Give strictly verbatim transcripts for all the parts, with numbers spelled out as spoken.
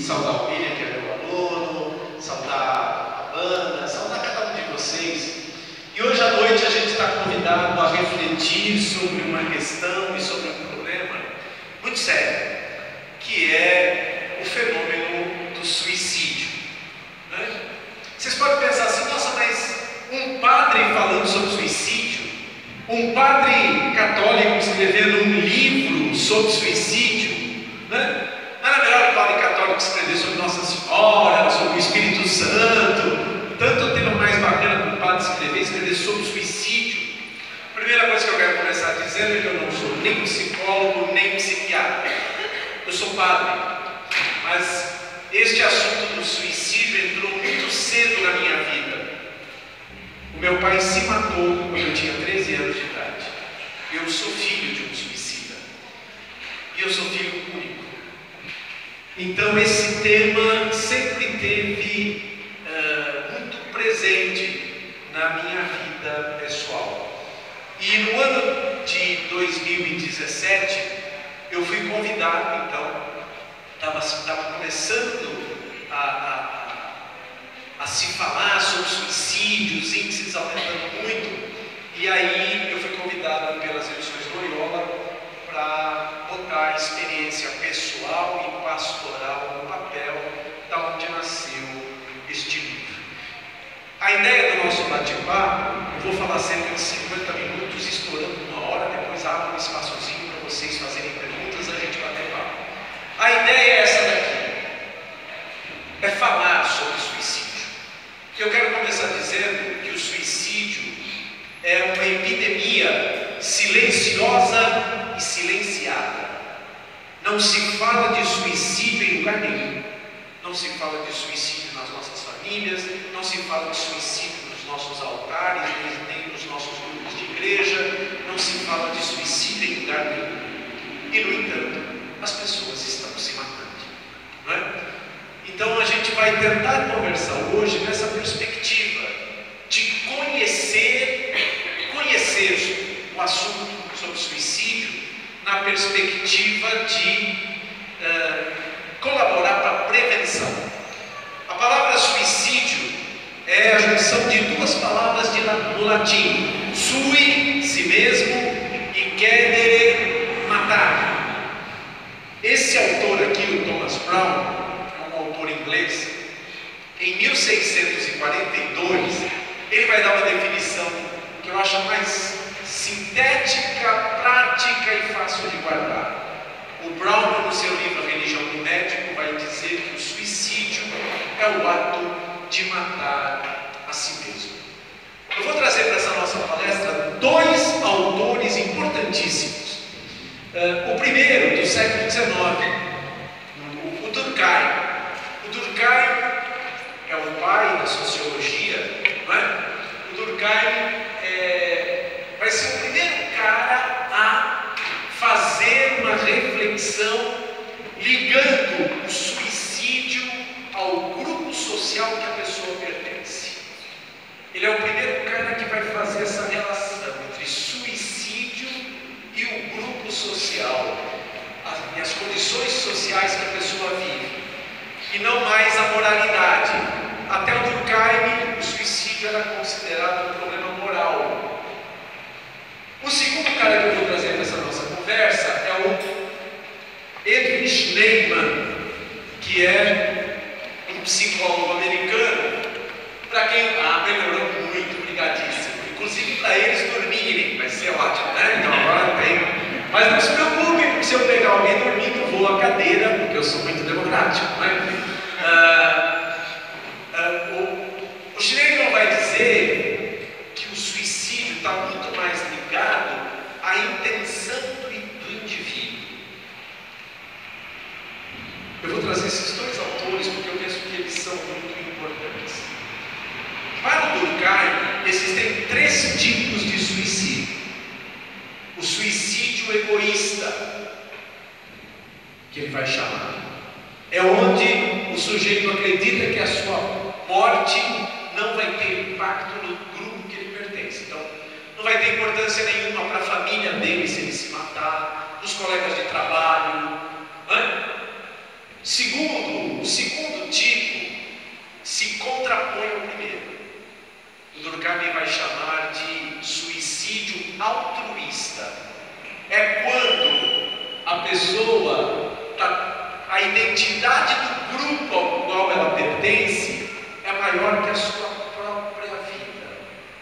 saudar o William, que é meu aluno, saudar a banda, saudar cada um de vocês. E hoje à noite a gente está convidado a refletir sobre uma questão e sobre um problema muito sério, que é o fenômeno do suicídio, né? Vocês podem pensar assim: nossa, mas um padre falando sobre suicídio, um padre católico escrevendo um livro sobre suicídio, né? Não era melhor o padre católico escrever sobre Nossa Senhora, sobre o Espírito Santo? Tanto tema mais bacana para o padre escrever, escrever sobre suicídio. A primeira coisa que eu quero começar dizendo é que eu não sou nem psicólogo, nem psiquiatra. Eu sou padre, mas este assunto do suicídio entrou muito cedo na minha vida. O meu pai se matou quando eu tinha treze anos de idade. Eu sou filho de um suicida. E eu sou filho único. Então esse tema sempre teve uh, muito presente na minha vida pessoal. E no ano de dois mil e dezessete eu fui convidado, então, estava começando a, a, a se falar sobre suicídio, os índices aumentando muito, e aí eu fui convidado pelas edições Loyola para botar a experiência pessoal e pastoral no papel, da onde nasceu este livro. A ideia do nosso bate-papo, eu vou falar cerca de cinquenta minutos, estourando uma hora, depois abro um espaçozinho para vocês fazerem perguntas, a gente bater papo. A ideia é essa daqui, é falar sobre suicídio. Eu quero começar dizendo que o suicídio é uma epidemia silenciosa e silenciada. Não se fala de suicídio em lugar nenhum. Não se fala de suicídio nas nossas famílias, não se fala de suicídio nos nossos altares, nem, nem nos nossos grupos de igreja, não se fala de suicídio em lugar nenhum. E, no entanto, as pessoas estão se matando, não é? Então a gente vai tentar conversar hoje nessa perspectiva de conhecer, conhecer o assunto sobre suicídio na perspectiva de uh, colaborar para a prevenção. A palavra suicídio é a junção de duas palavras de, no latim: sui, si mesmo, e cedere, matar. Esse autor aqui, o Thomas Brown, é um autor inglês. Em mil seiscentos e quarenta e dois, ele vai dar uma definição que eu acho mais sintética, prática e fácil de guardar. O Brown, no seu livro Religião do Médico, vai dizer que o suicídio é o ato de matar a si mesmo. Eu vou trazer para essa nossa palestra dois autores importantíssimos. Uh, o primeiro, do século dezenove, o, o Durkheim. O Durkheim é o pai da sociologia, não é? O Durkheim é, vai ser o primeiro cara a fazer uma reflexão ligando o suicídio ao grupo social que a pessoa pertence. Ele é o primeiro cara que vai fazer essa relação entre suicídio e o grupo social, as, e as condições sociais que a pessoa vive, e não mais a moralidade. Até o Durkheim, o suicídio era considerado um problema moral. O segundo cara que eu vou trazer para essa nossa conversa é o Edwin Schleiman, que é um psicólogo americano, para quem... Ah, melhorou muito, obrigadíssimo. Inclusive para eles dormirem, vai ser ótimo, né? Então agora tem. Mas não se preocupe, porque se eu pegar alguém dormindo, eu vou à cadeira, porque eu sou muito democrático, né? Ah, ah, o, o Schleiman vai dizer que o suicídio está muito mais ligado à intenção do, do indivíduo. Eu vou trazer esses dois autores porque eu penso que eles são muito importantes. Para o Durkheim, existem três tipos de suicídio. O suicídio egoísta, que ele vai chamar, é onde o sujeito acredita que a sua morte não vai ter impacto no grupo que ele pertence. Então, não vai ter importância nenhuma para a família dele se ele se matar, nos colegas de trabalho, né? Segundo, segundo tipo se contrapõe ao primeiro. O Durkheim vai chamar de suicídio altruísta. É quando a pessoa, tá, a identidade do grupo ao qual ela pertence é maior que a sua própria vida.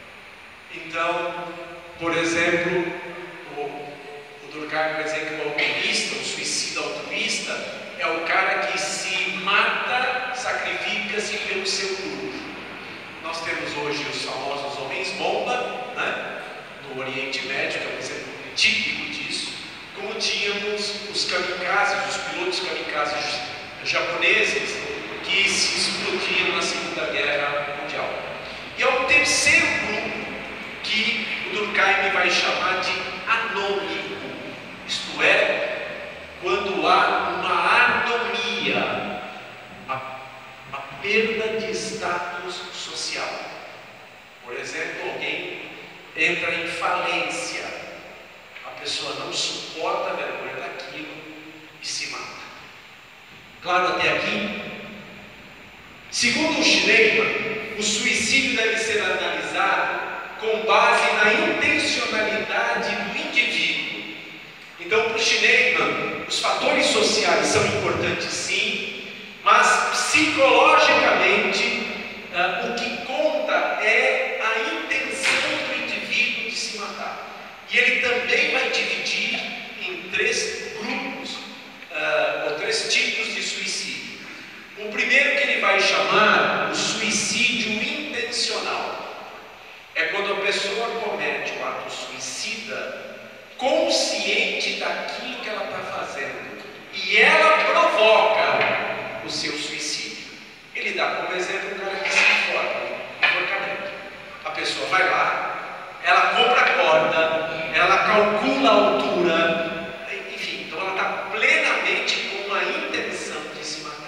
Então, por exemplo, o, o Durkheim vai dizer que o altruísta, o suicida altruísta, é o cara que se mata, sacrifica-se pelo seu grupo. Nós temos hoje os famosos homens-bomba, né? No Oriente Médio, que é um exemplo típico disso, como tínhamos os kamikazes, os pilotos kamikazes japoneses, que se explodiram na Segunda Guerra Mundial. E é o terceiro grupo que o Durkheim vai chamar de anômico, isto é, quando há uma anomia, a, a perda de status social. Por exemplo, alguém entra em falência, a pessoa não suporta a vergonha daquilo e se mata. Claro até aqui? Segundo o Schneemann, o suicídio deve ser analisado com base na intencionalidade do indivíduo. Então, para o Schneemann, os fatores sociais são importantes sim, mas psicologicamente uh, o que conta é a intenção do indivíduo de se matar. E ele também vai dividir em três grupos, uh, ou três tipos de suicídio. O primeiro que ele vai chamar o suicídio intencional. É quando a pessoa comete o ato suicida consciente daquilo que ela está fazendo e ela provoca o seu suicídio. Ele dá como exemplo um cara que se enforca, enforcamento. A pessoa vai lá, ela compra a corda, ela calcula a altura, enfim, então ela está plenamente com a intenção de se matar.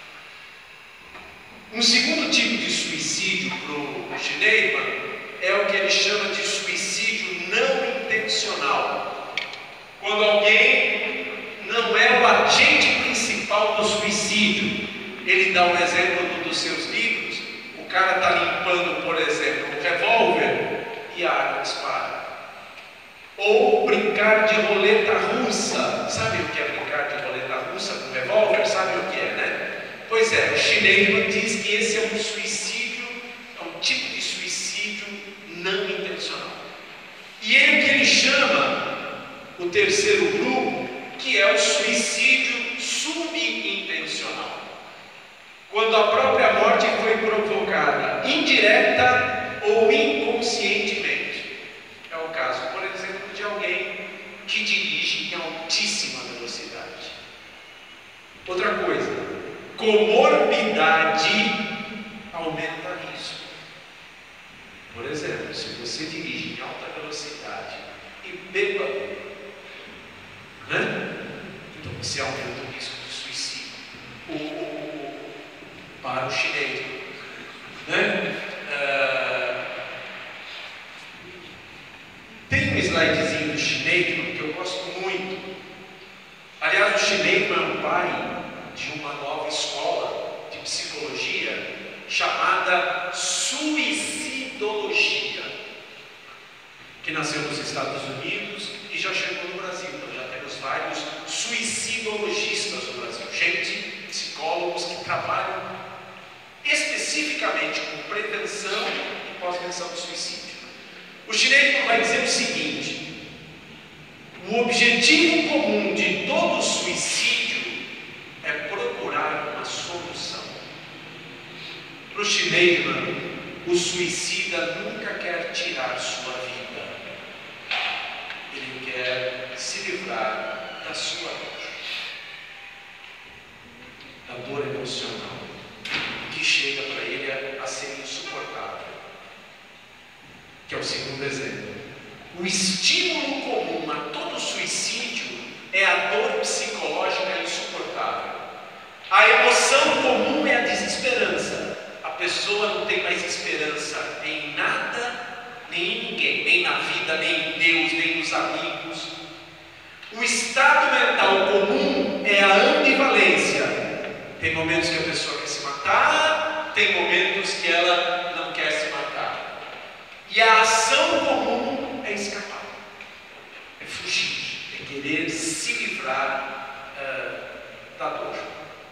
Um segundo tipo de suicídio para o Schneemann é o que ele chama de suicídio não intencional. Quando alguém não é o agente principal do suicídio. Ele dá um exemplo num dos seus livros. O cara está limpando, por exemplo, um revólver e a arma dispara. Ou brincar de roleta russa. Sabe o que é brincar de roleta russa com revólver? Sabe o que é, né? Pois é, o Schneemann diz que esse é um suicídio, é um tipo de suicídio não intencional. E ele que ele chama o terceiro grupo, que é o suicídio subintencional. Quando a própria morte foi provocada indireta ou inconscientemente. É o caso, por exemplo, de alguém que dirige em altíssima velocidade. Outra coisa, comorbidade aumenta o risco. Por exemplo, se você dirige em alta velocidade e bêbado, né? Então você aumenta o risco de suicídio. O, o, o, para o chinês, né? Uh, tem um slidezinho do Schneemann que eu gosto muito. Aliás, o Schneemann é um pai de uma nova escola de psicologia chamada suicidologia, que nasceu nos Estados Unidos e já chegou no Brasil. Então já temos vários suicidologistas no Brasil, gente, psicólogos que trabalham especificamente com prevenção e pós-venção do suicídio. O Schneemann vai dizer o seguinte: o objetivo comum de todo suicídio é procurar uma solução. Para o Schneemann, o suicida nunca quer tirar sua vida, ele quer se livrar da sua dor, da dor emocional, que chega para ele a, a ser insuportável. Que é o segundo exemplo. O estímulo comum a todo suicídio é a dor psicológica insuportável. A emoção comum é a desesperança. A pessoa não tem mais esperança em nada, nem em ninguém, nem na vida, nem em Deus, nem nos amigos. O estado mental comum é a ambivalência. Tem momentos que a pessoa quer se matar, tem momentos que ela não quer se matar. E a ação comum é escapar, é fugir, é querer se livrar uh, da dor.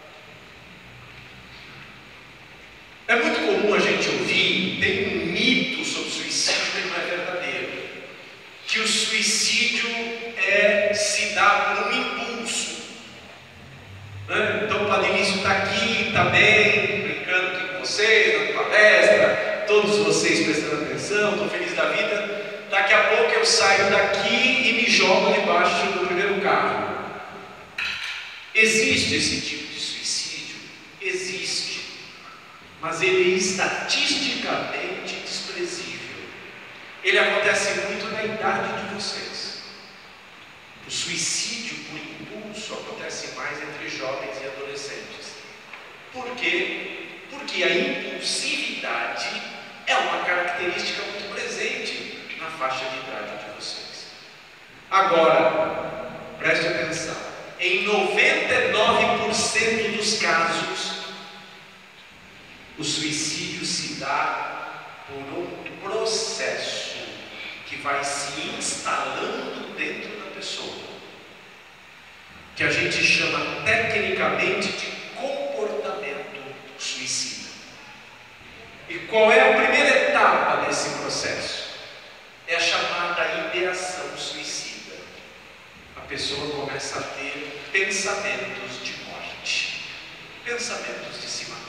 É muito comum a gente ouvir, tem um mito sobre suicídio que não é verdadeiro, que o suicídio é se dar por um impulso. Né? Então o Padre Lício está aqui, está bem, brincando aqui com vocês, dando palestra, todos vocês prestando atenção, estou feliz da vida. Daqui a pouco eu saio daqui e me jogo debaixo do primeiro carro. Existe esse tipo de suicídio? Existe. Mas ele é estatisticamente desprezível. Ele acontece muito na idade de vocês. O suicídio por impulso acontece mais entre jovens e adolescentes. Por quê? Porque a impulsividade é uma característica muito presente na faixa de idade de vocês. Agora, preste atenção. Em noventa e nove por cento dos casos, o suicídio se dá por um processo que vai se instalando dentro da pessoa, que a gente chama tecnicamente de comportamento suicida. E qual é a primeira etapa desse processo? É a chamada ideação suicida. A pessoa começa a ter pensamentos de morte, pensamentos de se matar.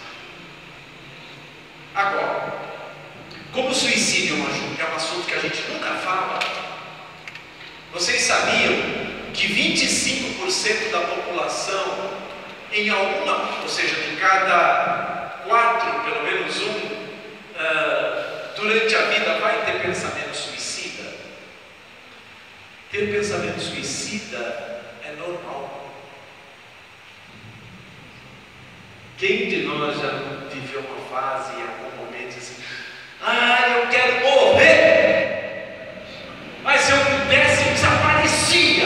Agora, como o suicídio é um assunto que a gente nunca fala, vocês sabiam que vinte e cinco por cento da população, em alguma, ou seja, de cada quatro, pelo menos um, uh, durante a vida vai ter pensamento suicida? Ter pensamento suicida é normal. Quem de nós já viveu uma fase em algum momento assim, ah, eu quero morrer, mas se eu pudesse eu desaparecia?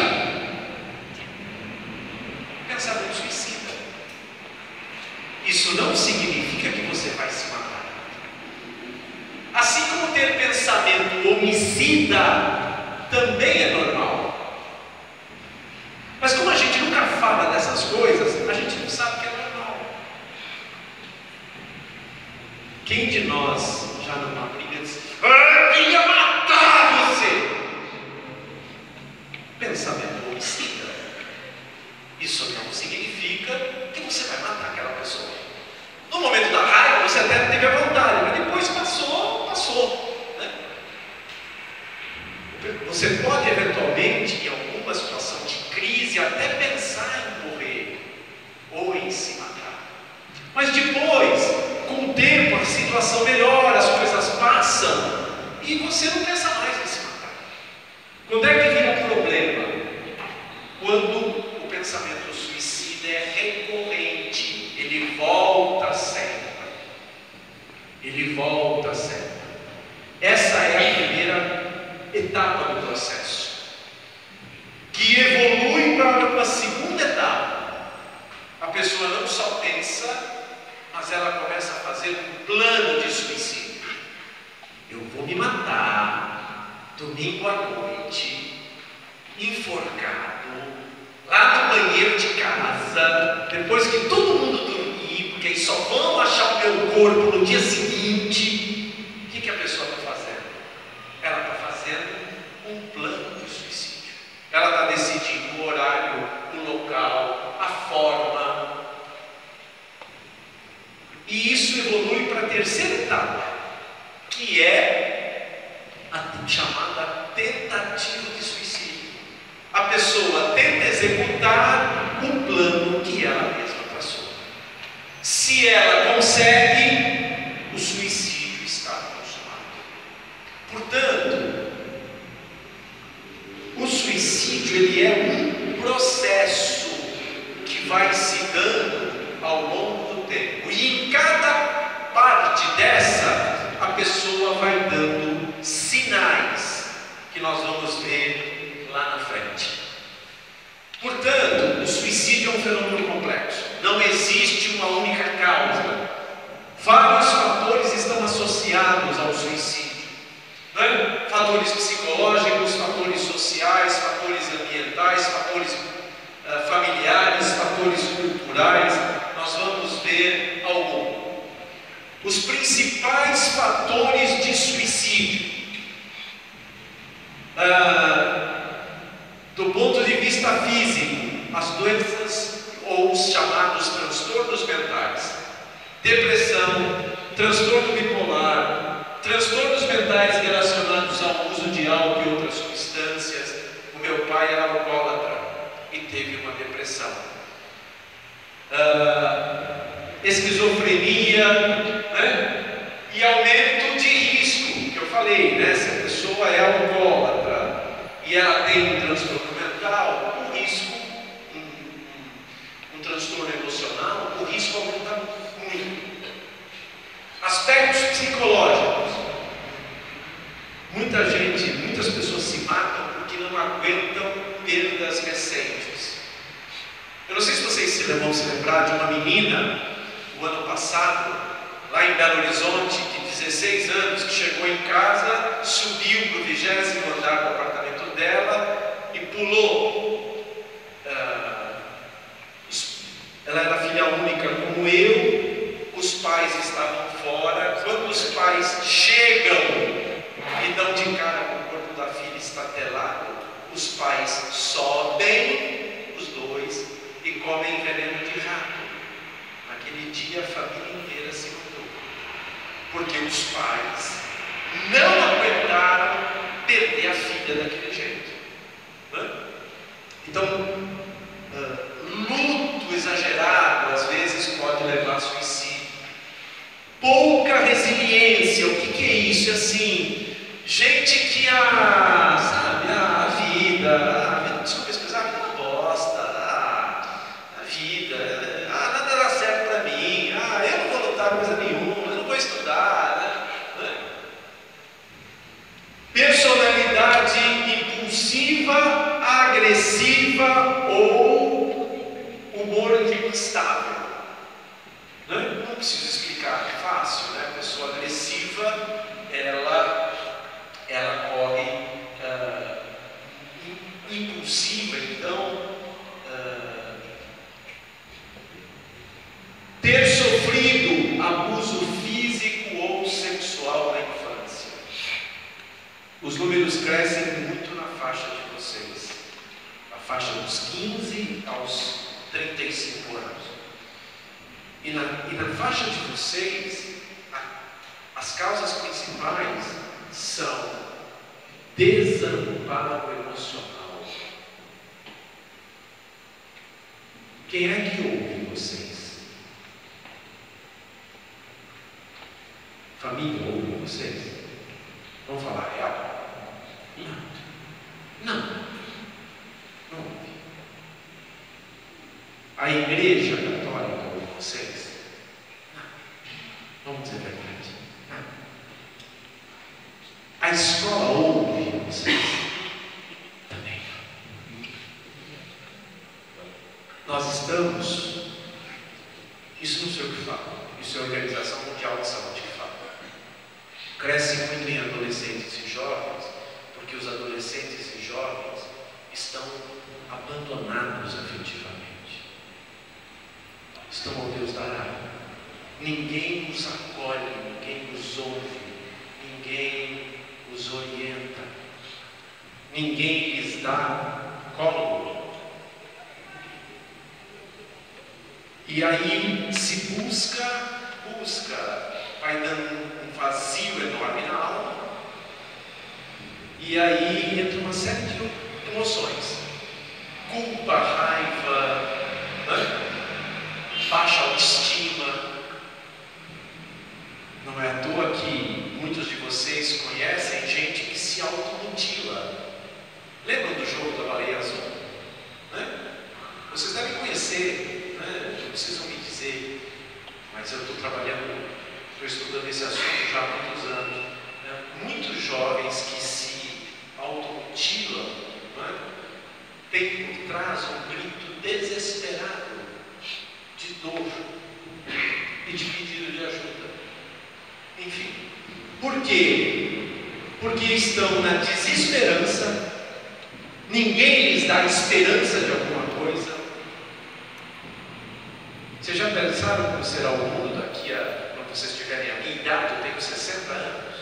Pensamento suicida. Isso não significa que você vai se matar. Assim como ter pensamento homicida também é normal. Mas como a gente nunca fala dessas coisas, a gente não sabe que é normal. Quem de nós já numa briga disse, ah, eu ia matar você? Pensamento homicida. Isso não significa que você vai matar aquela pessoa. No momento da raiva você até teve a vontade, mas depois passou, passou, né? Você pode eventualmente, em alguma situação de crise, até pensar em morrer ou em se matar. Mas depois, com o tempo, a situação melhora, as coisas passam e você não pensa mais em se matar. Quando é que vira problema? Quando o pensamento suicida é recorrente, ele volta sempre. Ele volta sempre. Essa é a primeira etapa do processo, que evolui para uma segunda etapa. A pessoa não só pensa, mas ela começa a fazer um plano de suicídio. Eu vou me matar domingo à noite, enforcado, lá no banheiro de casa, depois que todo mundo dormir, porque aí só vão achar o meu corpo no dia seguinte. O que, que a pessoa está fazendo? Ela está fazendo um plano de suicídio. Ela está decidindo o horário, o local, a forma. E isso evolui para a terceira etapa, que é a chamada tentativa de suicídio. A pessoa tenta executar o plano que ela mesma traçou. Se ela consegue, o suicídio está consumado. Portanto, o suicídio ele é um processo que vai se dando ao longo do tempo. E em cada parte dessa, a pessoa vai dando sinais que nós vamos ver lá na frente. Portanto, o suicídio é um fenômeno complexo. Não existe uma os principais fatores de suicídio, ah, do ponto de vista físico, as doenças ou os chamados transtornos mentais, depressão, transtorno bipolar, transtornos mentais relacionados ao uso de álcool e outras substâncias. O meu pai era alcoólatra e teve uma depressão. Uh, esquizofrenia, né? E aumento de risco, que eu falei, né? Se a pessoa é alcoólatra e ela tem um transtorno mental, o risco, um, um, um transtorno emocional, o risco aumenta muito. Aspectos psicológicos. Muita gente, muitas pessoas se matam porque não aguentam perdas recentes. Eu não sei se vocês vão se lembrar de uma menina, o ano passado, lá em Belo Horizonte, de dezesseis anos, que chegou em casa, subiu para o vigésimo andar do apartamento dela e pulou. Uh, ela era filha única como eu, os pais estavam fora. Quando os pais chegam e dão de cara com o corpo da filha estatelado, os pais sobem, os dois, e comem veneno de rato. Naquele dia a família inteira se matou, porque os pais não aguentaram perder a filha daquele jeito. Né? Então, uh, luto exagerado às vezes pode levar a suicídio. Pouca resiliência. O que, que é isso? Assim, gente que a, sabe, a vida, a, desculpa expressar, a vida é uma bosta, a, a vida, ah, nada dá certo para mim, ah, eu não vou lutar coisa nenhuma, eu não vou estudar, né? Personalidade impulsiva, agressiva ou humor instável. Né? Não preciso explicar, é fácil, né? A pessoa agressiva, ela, ela corre uh, impulsiva, então uh, ter sofrido abuso físico ou sexual na infância. Os números crescem muito na faixa de vocês, na faixa dos quinze aos trinta e cinco anos. E na, e na faixa de vocês, a, as causas principais são desamparo emocional. Quem é que ouve vocês? Família ouve vocês? Vamos falar a real? Não. Não. Não ouve. A igreja católica ouve vocês? Não. Vamos dizer a verdade. Não. A escola ouve vocês? Também. Nós estamos, isso não sei o que fala, isso é a Organização Mundial de Saúde que fala. Cresce muito em adolescentes e jovens, porque os adolescentes e jovens estão abandonados afetivamente. Estão ao Deus dará. Ninguém os acolhe, ninguém os ouve, ninguém os orienta, ninguém lhes dá colo. E aí se busca, busca, vai dando um vazio enorme na alma, e aí entra uma série de emoções: culpa, raiva, né? Baixa autoestima. Não é à toa que muitos de vocês conhecem gente que se automutila. Lembram do jogo da baleia azul? Né? Vocês devem conhecer, né? Não precisam me dizer, mas eu estou trabalhando, estou estudando esse assunto já há muitos anos. Né? Muitos jovens que se automutilam, né? Tem por trás um grito desesperado de dor e de pedido de ajuda. Enfim, por quê? Porque estão na desesperança, ninguém lhes dá esperança de alguma coisa. Vocês já pensaram como será o mundo daqui a quando vocês tiverem a minha idade, eu tenho sessenta anos,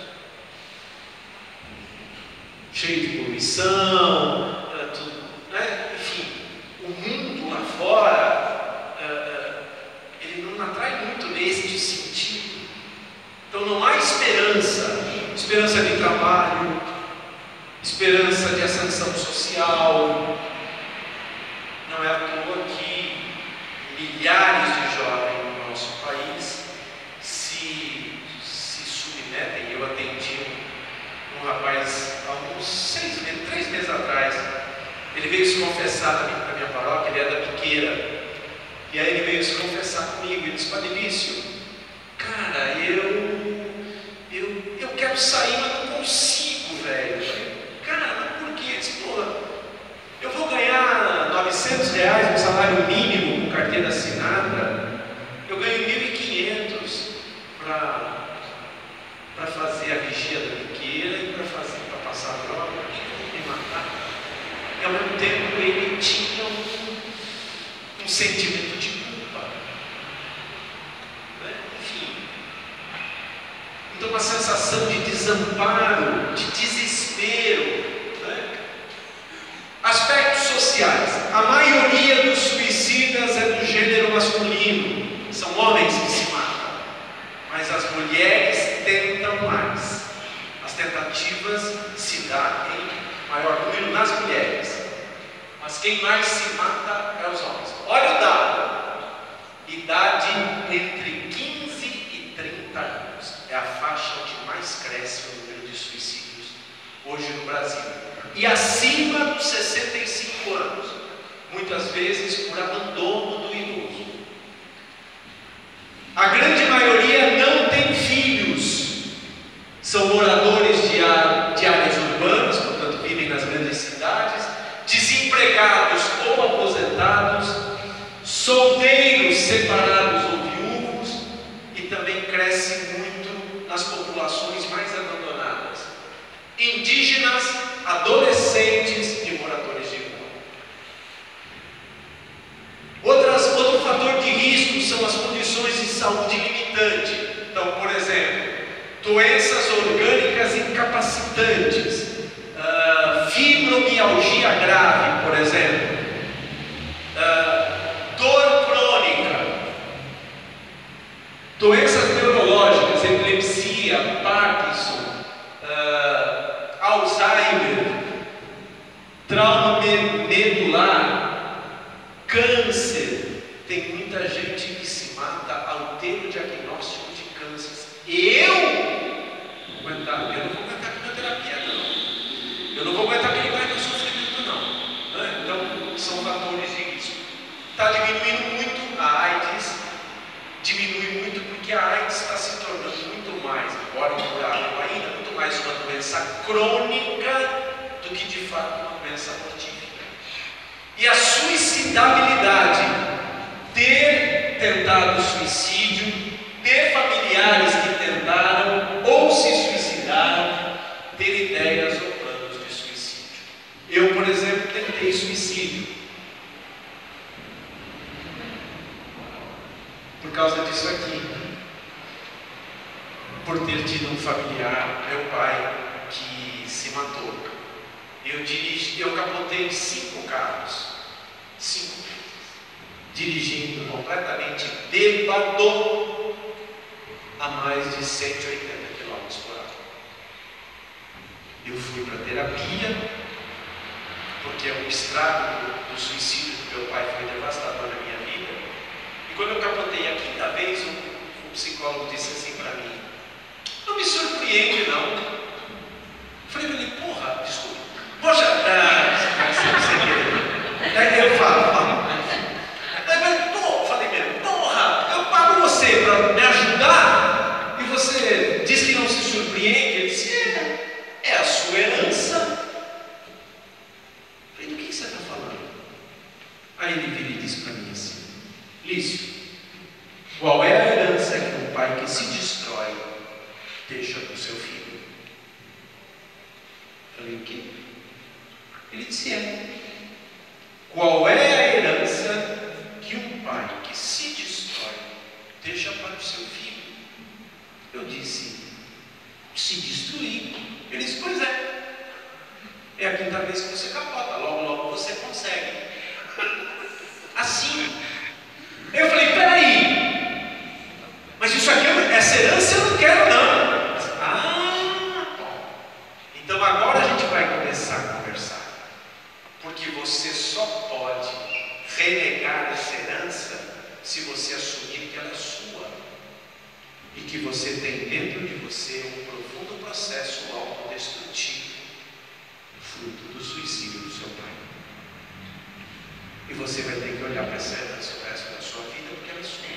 cheio de poluição, tudo, né? Enfim, o mundo lá fora, ele não atrai muito neste sentido. Então não há esperança, esperança de trabalho, esperança de ascensão social. Não é à toa que milhares de jovens no nosso país se, se submetem. Eu atendi um, um rapaz há uns seis meses, três meses atrás. Ele veio se confessar na minha, na minha paróquia, ele é da Piqueira. E aí ele veio se confessar comigo. Ele disse: Padre Lício, cara, eu, eu, eu quero sair, mas não consigo, velho. Eu falei: cara, mas por quê? Ele disse: porra, eu vou ganhar novecentos reais no salário mínimo com carteira assinada, eu ganho mil e quinhentos para fazer a vigia da Piqueira e para fazer, para passar a droga. Por que eu vou me matar? E ao mesmo tempo ele tinha um, um sentimento de culpa, né? Enfim, então uma sensação de desamparo, de desespero, né? Aspectos sociais: a maioria dos suicidas é do gênero masculino, são homens que se matam, mas as mulheres tentam mais. As tentativas se dão em maior número nas mulheres, mas quem mais se mata é os homens. Olha o dado: idade entre quinze e trinta anos é a faixa onde mais cresce o número de suicídios hoje no Brasil, e acima dos sessenta e cinco anos, muitas vezes por abandono do idoso. A grande maioria não tem filhos, são moradores de, de áreas urbanas, portanto vivem nas grandes cidades, desempregados ou aposentados, solteiros, separados ou viúvos, e também cresce muito nas populações mais abandonadas: indígenas, adolescentes e moradores de rua. Outras, outro fator de risco são as condições de saúde limitante. Então, por exemplo, doenças orgânicas incapacitantes, uh, fibromialgia grave, por exemplo, uh, dor crônica, doenças neurológicas, epilepsia, Parkinson, uh, Alzheimer, trauma medular, câncer. Tem muita gente que se mata ao ter o diagnóstico de câncer. Eu vou aguentar, eu não vou aguentar quimioterapia, não. Eu não vou aguentar aquele baita sofrimento, não. Né? Então, são fatores de risco. Está diminuindo muito a AIDS, diminui muito porque a AIDS está se tornando muito mais, embora incurável ainda, muito mais uma doença crônica do que de fato uma doença mortífera. E a suicidabilidade, ter tentado suicídio, ter familiares que tentaram ou se suicidaram, ter ideias ou planos de suicídio. Eu, por exemplo, tentei suicídio por causa disso aqui, por ter tido um familiar, meu pai, que se matou. Eu dirigi, eu capotei cinco carros, cinco, dirigindo completamente bêbado a mais de cento e oitenta quilômetros por hora. Eu fui para terapia, porque o estrago do, do suicídio do meu pai foi devastador na minha vida. E quando eu capotei a quinta vez, um, um psicólogo disse assim para mim: não me surpreende, não. Eu falei para ele: porra, desculpa. Poxa, ah, aí eu falo, falo. Aí, pô, falei mesmo: porra, eu pago você para me ajudar e você diz que não se surpreende. Ele disse: é, é a sua herança. Eu falei: do que você está falando? Aí ele vira e disse para mim assim: Lício, qual é a herança que um pai que se destrói deixa para o seu filho? Eu falei: o quê? Ele disse: é. Qual é a herança que um pai que se destrói deixa para o seu filho? disse: se destruir. Ele disse: pois é. É a quinta vez que você capota, logo, logo você consegue. Assim. Eu falei: peraí, mas isso aqui, essa herança eu não quero não. Ah, bom. Então agora a gente vai começar a conversar. Porque você só pode renegar essa herança se você assumir que ela é sua. E que você tem dentro de você um profundo processo autodestrutivo, fruto do suicídio do seu pai. E você vai ter que olhar para essa herança o resto da sua vida, porque ela é sua.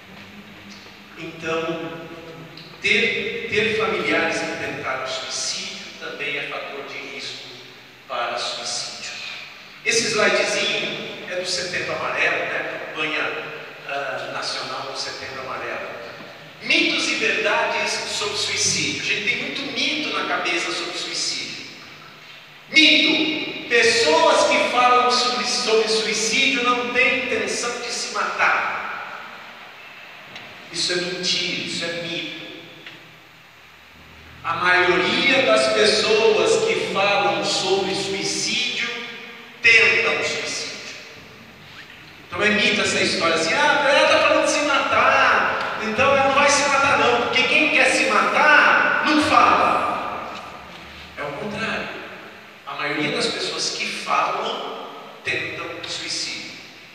Então, ter, ter familiares que tentaram suicídio também é fator de risco para suicídio. Esse slidezinho é do Setembro Amarelo, né? Campanha uh, nacional do Setembro Amarelo. Mitos e verdades sobre suicídio. A gente tem muito mito na cabeça sobre suicídio. Mito: pessoas que falam sobre, sobre suicídio não têm intenção de se matar. Isso é mentira, isso é mito. A maioria das pessoas que falam sobre suicídio tentam suicídio. Então é mito essa história assim: ah, ela está falando de se matar, então ela não vai se matar não, porque quem quer se matar não fala. É o contrário. A maioria das pessoas que falam tentam suicídio.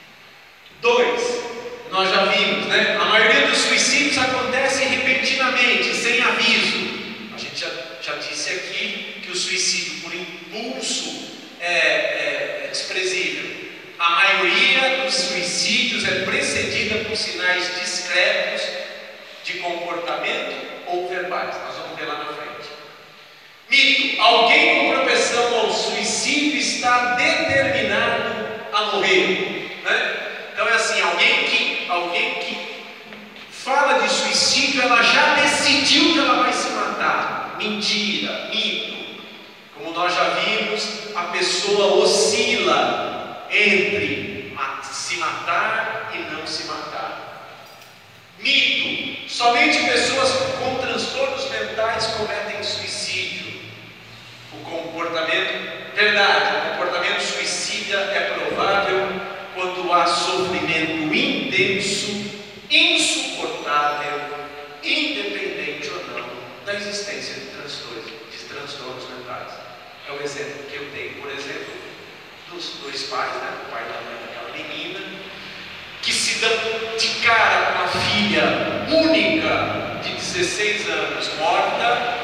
Dois, nós já vimos, né? A maioria dos suicídios acontecem repentinamente, sem aviso. A gente já, já disse aqui que o suicídio por impulso é, é, é desprezível. A maioria dos suicídios é precedida por sinais discretos de comportamento ou verbais. Nós vamos ver lá na frente. Mito: alguém com propensão ao suicídio está determinado a morrer, né? Então é assim, alguém que, alguém que fala de suicídio, ela já decidiu que ela vai se matar. Mentira, mito. Como nós já vimos, a pessoa oscila entre se matar e não se matar. Mito: somente pessoas com transtornos mentais cometem suicídio. O comportamento, verdade, o comportamento suicida é provável quando há sofrimento intenso, insuportável, independente ou não da existência de transtornos, de transtornos mentais. É o exemplo que eu tenho, por exemplo, dos dois pais, né, o pai e a mãe daquela menina, que se dão de cara com a filha única de dezesseis anos morta,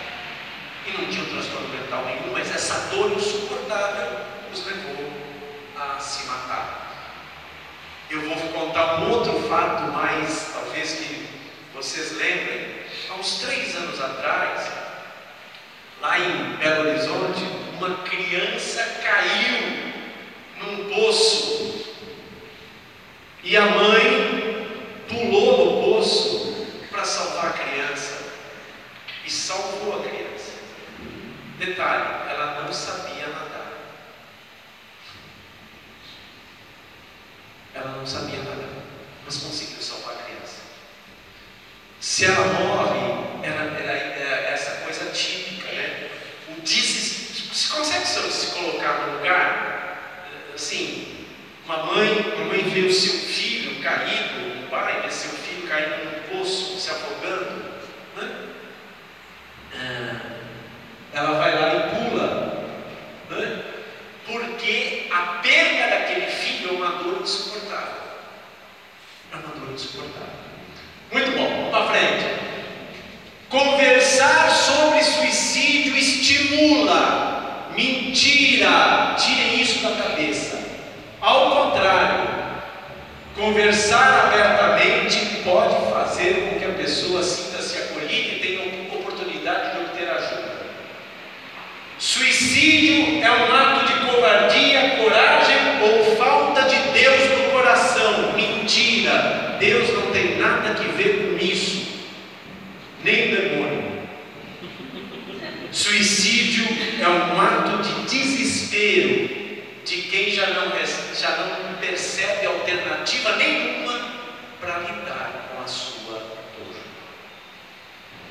e não tinha um transtorno mental nenhum, mas essa dor insuportável os levou a se matar. Eu vou contar um outro fato mais, talvez que vocês lembrem. Há uns três anos atrás, lá em Belo Horizonte, uma criança caiu num poço e a mãe pulou no poço para salvar a criança e salvou a criança. Detalhe: ela não sabia nadar. Ela não sabia nadar, mas conseguiu salvar a criança. Se ela morre, era, era, era essa coisa típica, né? O desespero. Você consegue se colocar no lugar? Assim, uma mãe, uma mãe vê o seu filho caído, um pai vê seu filho caído num poço, se afogando, né? Ela vai lá e pula, né? Porque a perda daquele filho é uma dor insuportável. É uma dor insuportável. Muito bom, vamos para frente. Conversar sobre suicídio estimula. Mentira! Tirem isso da cabeça. Ao contrário, conversar abertamente pode fazer com que a pessoa sinta-se acolhida e tenha oportunidade de obter ajuda. Suicídio é um ato de covardia, coragem ou falta de Deus no coração. Mentira! Deus não tem nada a ver com isso, nem o demônio. Suicídio é um ato de desespero de quem já não, já não percebe alternativa nenhuma para lidar com a sua dor.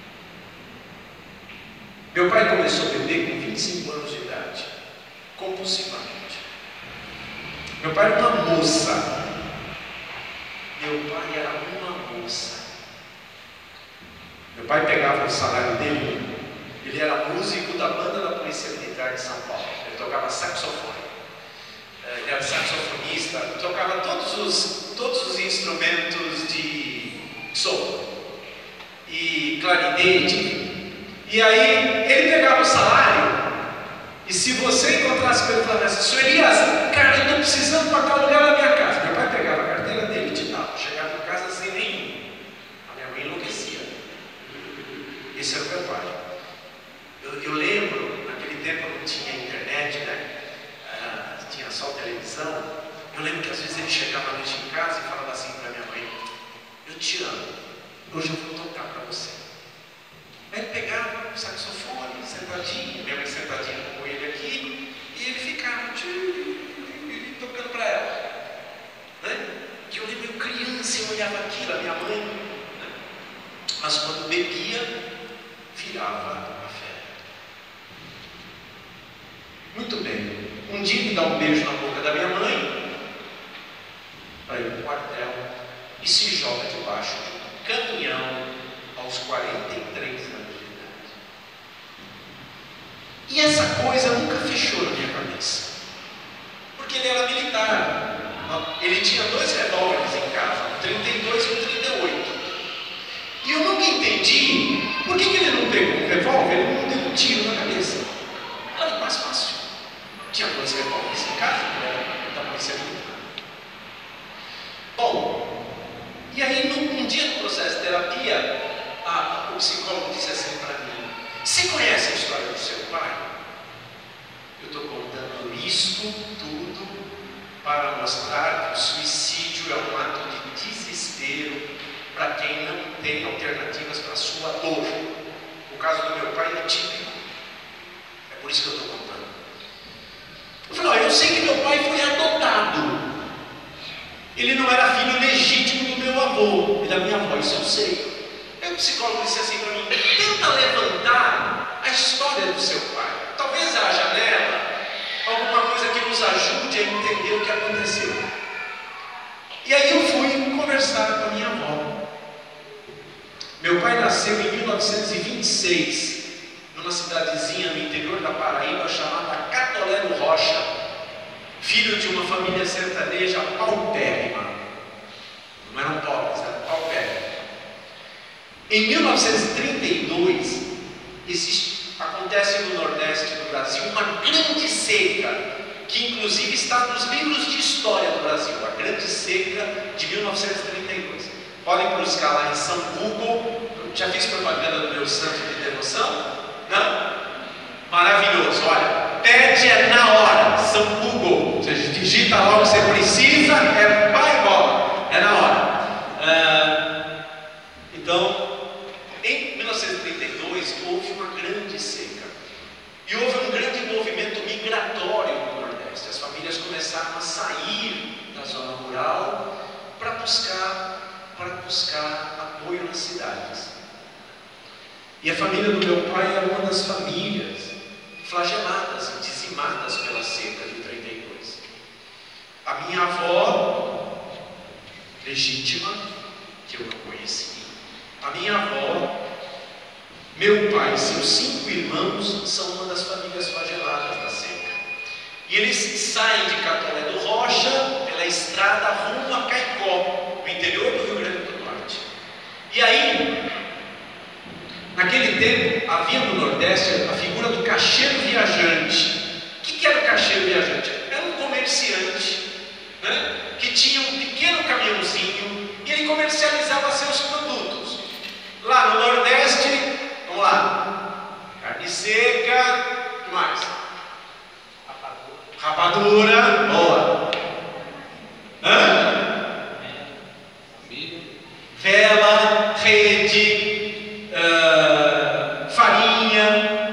Meu pai começou a beber com vinte e cinco anos de idade, compulsivamente. Meu pai era uma moça. Meu pai era uma moça. Meu pai pegava o salário dele, ele era músico da banda da Polícia Militar de São Paulo. Ele tocava saxofone. Ele era saxofonista, tocava todos os, todos os instrumentos de som e clarinete. E aí ele pegava o salário, e se você encontrasse com ele e falasse: senhor Elias, cara, eu estou precisando pagar o aluguel da minha casa. Meu pai pegava a carteira dele e te dava. Chegava em casa sem nenhum. A minha mãe enlouquecia. Esse era o meu pai. Eu, eu lembro, naquele tempo não tinha internet, né? Ah, tinha só televisão. Eu lembro que às vezes ele chegava à noite em casa e falava assim para minha mãe: eu te amo, hoje eu vou tocar para você. Aí ele pegava o saxofone, sentadinho, minha mãe sentadinha com ele aqui, e ele ficava tocando para ela. Né? Que eu lembro, eu criança, eu olhava aquilo, a minha mãe, né? Mas quando bebia, virava a fé. Muito bem. Um dia ele dá um beijo na boca da minha mãe, para ir para o quartel, e se joga debaixo de um caminhão aos quarenta e três anos de idade. E essa coisa nunca fechou na minha cabeça, porque ele era militar. Ele tinha dois revólveres em casa, um trinta e dois e um trinta e oito. E eu nunca entendi por que, que ele não pegou um revólver e não deu um tiro na cabeça. Era mais fácil. Tinha dois revólveres em casa, que era da polícia militar. Bom, e aí num, um dia no processo de terapia, a, o psicólogo disse assim para mim: você conhece a história do seu pai? Eu estou contando isto tudo para mostrar que o suicídio é um ato de desespero para quem não tem alternativas para a sua dor. O caso do meu pai é típico. É por isso que eu estou contando. Eu falei: olha, eu sei que meu pai foi adotado. Ele não era filho legítimo do meu avô e da minha avó, isso eu sei. Aí o psicólogo disse assim para mim: tenta levantar a história do seu pai. Talvez haja nela alguma coisa que nos ajude a entender o que aconteceu. E aí eu fui conversar com a minha avó. Meu pai nasceu em mil novecentos e vinte e seis, numa cidadezinha no interior da Paraíba chamada Catolé do Rocha, filho de uma família sertaneja paupérrima. Não eram pobres, eram paupérrimos. Em mil novecentos e trinta e dois, existe, acontece no Nordeste do Brasil uma grande seca, que inclusive está nos livros de história do Brasil, a Grande Seca de mil novecentos e trinta e dois. Podem buscar lá em São Google. Já fiz propaganda do meu santo de devoção? Não? Maravilhoso, olha, pede é na hora, São Google, você digita logo que você precisa, é pai bola, é na hora. Ah, então, em mil novecentos e trinta e dois houve uma grande seca, e houve um grande movimento migratório no Nordeste. As famílias começaram a sair da zona rural para buscar, para buscar apoio nas cidades. E a família do meu pai era uma das famílias flageladas e dizimadas pela seca de trinta e dois. A minha avó legítima, que eu não conheci, a minha avó, meu pai e seus cinco irmãos são uma das famílias flageladas da seca. E eles saem de Catolé do Rocha pela estrada rumo a Caicó, no interior do Rio Grande do Norte. E aí, naquele tempo, havia no Nordeste a figura do caixeiro viajante. O que, que era o caixeiro viajante? Era um comerciante, né, que tinha um pequeno caminhãozinho e ele comercializava seus produtos. Lá no Nordeste, vamos lá, carne seca, o que mais? Rapadura. Rapadura, boa. Hã? Vela, rede, Uh, farinha.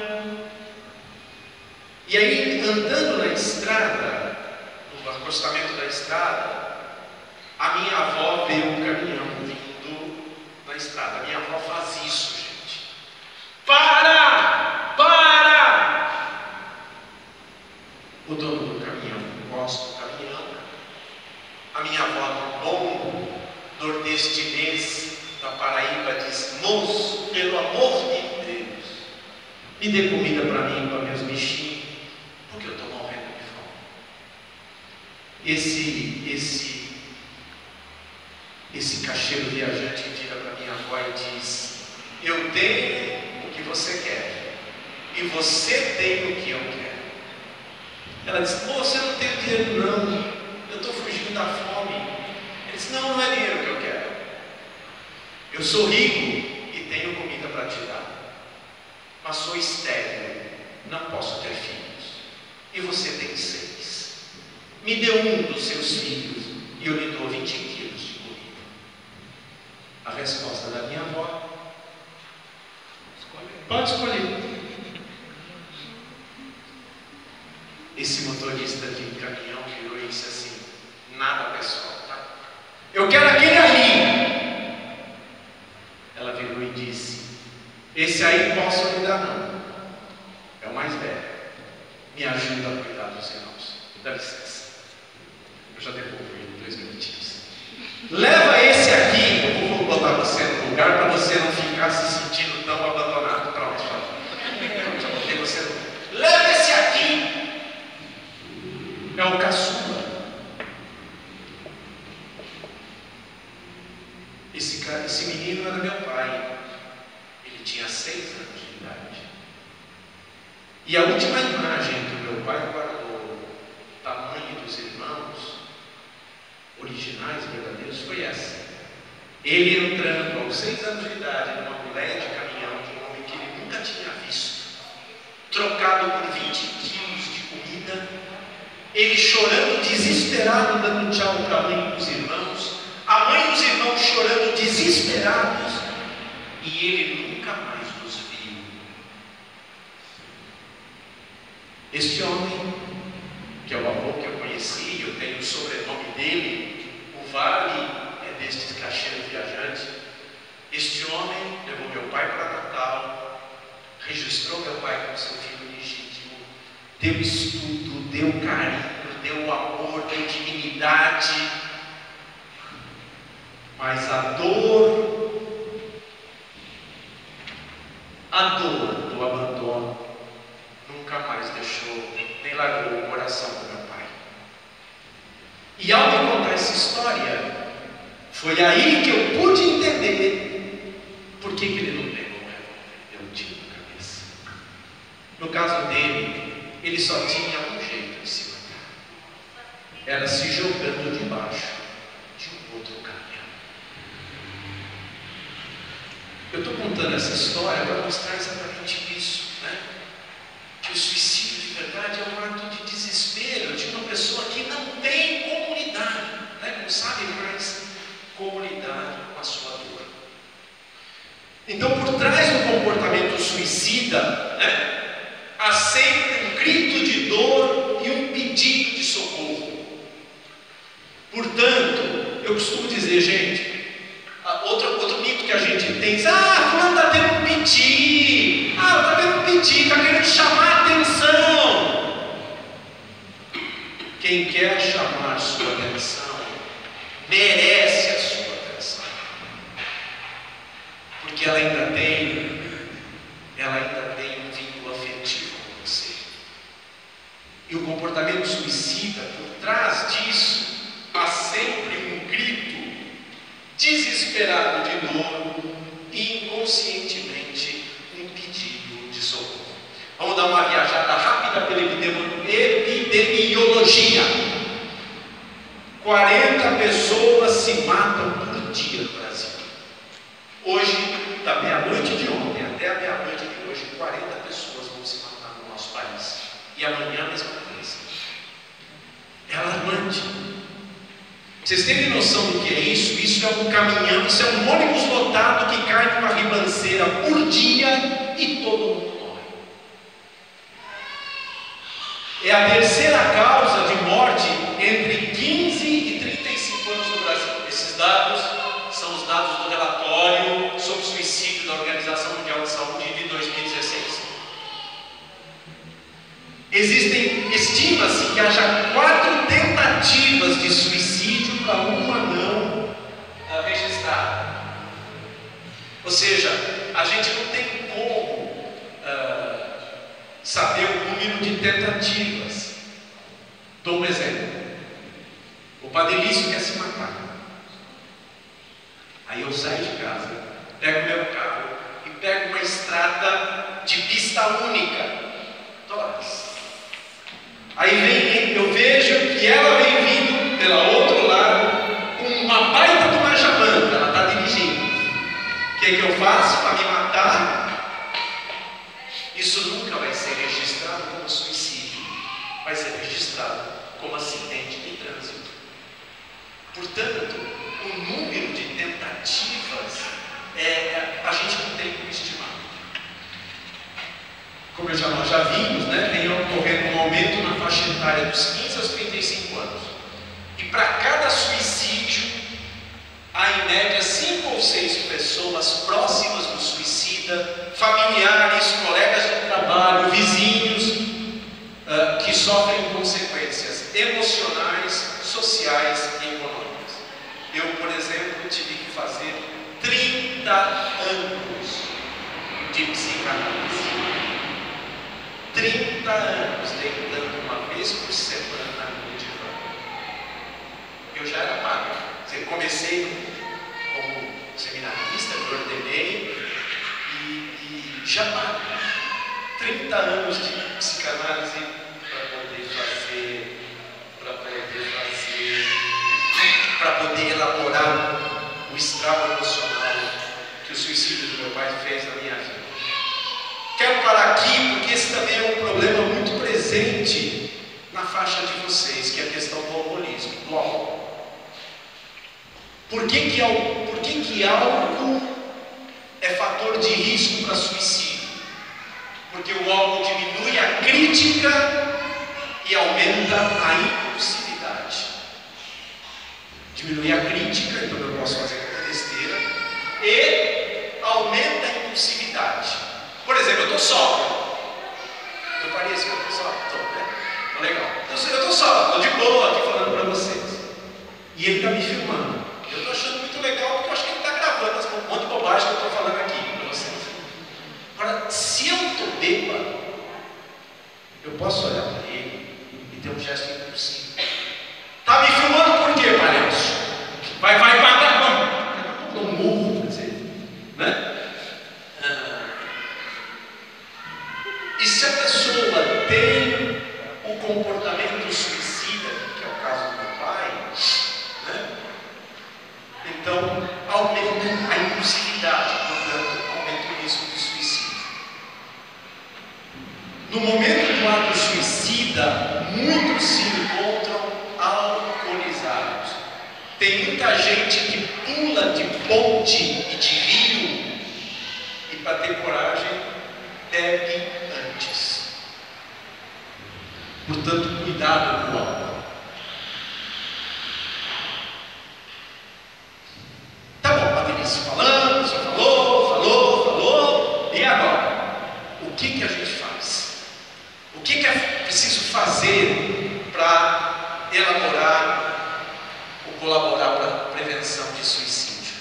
E aí, andando na estrada, no acostamento da estrada, a minha avó vê um caminhão vindo na estrada. A minha avó faz isso, gente. Para! Para! neste mês na Paraíba disse: moço, pelo amor de Deus, me dê comida para mim e para meus bichinhos, porque eu estou morrendo de fome. Esse, esse, esse caixeiro viajante vira para minha avó e diz: eu tenho o que você quer, e você tem o que eu quero. Ela disse: moço, eu não tenho dinheiro não, eu estou fugindo da fome. Ele disse: não, não é dinheiro que eu quero. Eu sou rico e tenho comida para te dar, mas sou estéril, não posso ter filhos, e você tem seis. Me dê um dos seus filhos e eu lhe dou vinte quilos de comida. A resposta da minha avó: pode escolher. Esse motorista de caminhão virou e disse assim: nada pessoal, tá? Eu quero aquele ali. Ela virou e disse: esse aí posso lhe dar não, é o mais velho, me ajuda a cuidar dos irmãos. Dá licença, eu já devolvo ele dois minutinhos. Leva esse aqui, eu vou botar você no lugar para você não ficar se sentindo tão abandonado. Pronto, já, já botei você no... Leva esse aqui, é o caçula. Esse, cara, esse menino era meu pai, ele tinha seis anos de idade. E a última imagem que o meu pai guardou, o tamanho dos irmãos originais, verdadeiros, foi essa. Ele entrando aos seis anos de idade numa boleia de caminhão de um homem que ele nunca tinha visto, trocado por vinte quilos de comida, ele chorando desesperado, dando tchau para a mãe dos irmãos, a mãe dos irmãos chorando desesperados, e ele nunca mais nos viu. Este homem, que é o avô que eu conheci, eu tenho o sobrenome dele, o Vale é destes caixeiros viajantes. Este homem levou meu pai para Natal, registrou meu pai como seu filho legítimo, deu estudo, deu carinho, deu amor, deu dignidade. Mas a dor, a dor do abandono nunca mais deixou, nem largou o coração do meu pai. E ao me contar essa história, foi aí que eu pude entender por que, que ele não pegou um revólver e deu um tiro na cabeça. No caso dele, ele só tinha um jeito de se matar: era se jogando debaixo de um outro caminhão. Eu estou contando essa história para mostrar exatamente isso, né? Que o suicídio de verdade é um ato de desespero de uma pessoa que não tem comunidade, né? Não sabe mais como lidar com a sua dor. Então, por trás do comportamento suicida, né, há sempre um grito de dor e um pedido de socorro. Portanto, eu costumo dizer, gente, Outro, outro mito que a gente tem: ah, fulano está tendo um piti, ah, está tendo um piti, está querendo chamar a atenção. Quem quer chamar sua atenção merece a sua atenção, porque ela ainda tem, ela ainda tem um vínculo afetivo com você. E o comportamento suicida, por trás disso, há sempre um grito desesperado de dor e inconscientemente um pedido de socorro. Vamos dar uma viajada rápida pela epidemiologia. quarenta pessoas se matam por dia no Brasil. Hoje, da meia-noite de ontem até a meia-noite de hoje, quarenta pessoas vão se matar no nosso país. E amanhã a mesma coisa. É alarmante. Vocês têm noção do que é isso? Isso é um caminhão, isso é um ônibus lotado que cai numa ribanceira por dia e todo mundo morre. É a terceira causa de morte entre quinze e trinta e cinco anos no Brasil. Esses dados são os dados do relatório sobre suicídio da Organização Mundial de Saúde de dois mil e dezesseis. Existem, estima-se que haja quatro tentativas de suicídio para uma não uh, registrada. registrada. Ou seja, a gente não tem como uh, saber o número de tentativas. Dou um exemplo. O Padre Lício quer se matar. Aí eu saio de casa, pego meu carro e pego uma estrada de pista única. Todas. Aí vem, eu vejo que ela vem vindo pela outro lado com uma baita de uma jamanta. Ela está dirigindo. O que, que eu faço para me matar? Isso nunca vai ser registrado como suicídio. Vai ser registrado como acidente de trânsito. Portanto, o número de tentativas é, a gente não tem como estimar. Como eu já, nós já vimos, né, vem ocorrendo um aumento na faixa etária dos quinze aos trinta e cinco anos. E para cada suicídio, há em média cinco ou seis pessoas próximas do suicida, familiares, colegas de trabalho, vizinhos, uh, que sofrem consequências emocionais, sociais e econômicas. Eu, por exemplo, tive que fazer trinta anos de psicanálise. trinta anos deitando uma vez por semana no divã. Eu já era padre. Eu comecei como seminarista, me ordenei e, e já padre. trinta anos de psicanálise para poder fazer, para poder fazer, para poder elaborar o estrago emocional que o suicídio do meu pai fez na minha vida. Quero parar aqui porque esse também é um problema muito presente na faixa de vocês, que é a questão do alcoolismo, do álcool. Por que que, por que que álcool é fator de risco para suicídio? Porque o álcool diminui a crítica e aumenta a impulsividade. Diminui a crítica, então eu posso fazer qualquer besteira, e aumenta a impulsividade. Por exemplo, eu estou sóbrio. Eu pareço que eu estou sóbrio? Estou, né? Legal. Eu estou sóbrio, estou de boa aqui falando para vocês. E ele está me filmando. Eu estou achando muito legal porque eu acho que ele está gravando as um monte de bobagem que eu estou falando aqui para vocês. Agora, se eu estou bêbado, eu posso olhar para ele e ter um gesto impulsivo. Está me filmando por quê, palhaço? Vai, vai, vai, vai, vai. Eu morro, quer dizer, né? E se a pessoa tem o comportamento suicida, que é o caso do meu pai, né? Então aumenta a impulsividade, portanto aumenta o risco de suicídio. No momento do ato suicida, muitos se encontram alcoolizados. Tem muita gente que pula de ponte e de rio e, para ter coragem, bebe antes. Portanto, cuidado com o álcool. Tá bom, Patrícia, falando, você falou, falou, falou. E agora? O que que a gente faz? O que que é preciso fazer para elaborar ou colaborar para a prevenção de suicídio?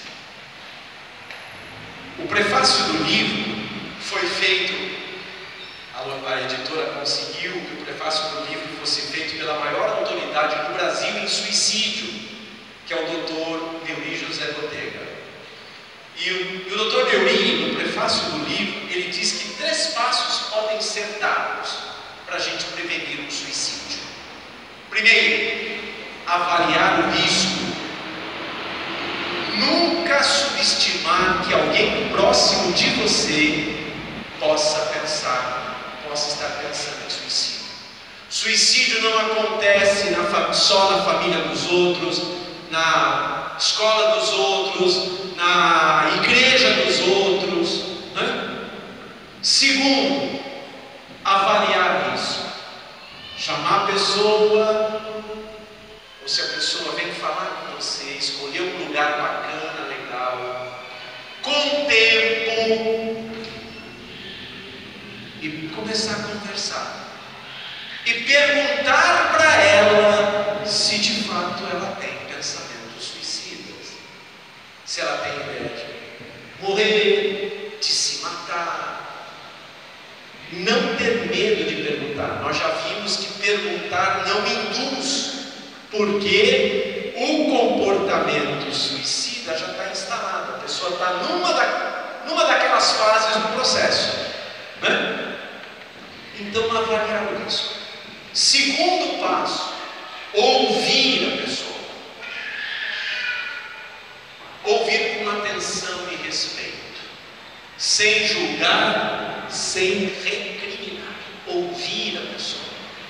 O prefácio do livro foi feito, a, a editora conseguiu que o prefácio do livro fosse feito pela maior autoridade do Brasil em suicídio, que é o doutor Neuri José Botega. E o, e o doutor Neuri, no prefácio do livro, ele diz que três passos podem ser dados para a gente prevenir um suicídio. Primeiro, avaliar o risco. Nunca subestimar que alguém próximo de você possa pensar, possa estar pensando em suicídio. Suicídio não acontece na, só na família dos outros, na escola dos outros, na igreja dos outros, né? Segundo, avaliar isso. Chamar a pessoa, ou se a pessoa vem falar com você, escolher um lugar bacana, legal, com tempo, e começar a conversar. E perguntar para ela se de fato ela tem pensamentos suicidas. Se ela tem aquela ideia de morrer, de se matar. Não ter medo de perguntar. Nós já vimos que perguntar não induz, porque o comportamento suicida já está instalado. A pessoa está numa, da, numa daquelas fases do processo, né? Então, avaliar o risco. Segundo passo, ouvir a pessoa. Ouvir com atenção e respeito, sem julgar, sem recriminar. Ouvir a pessoa.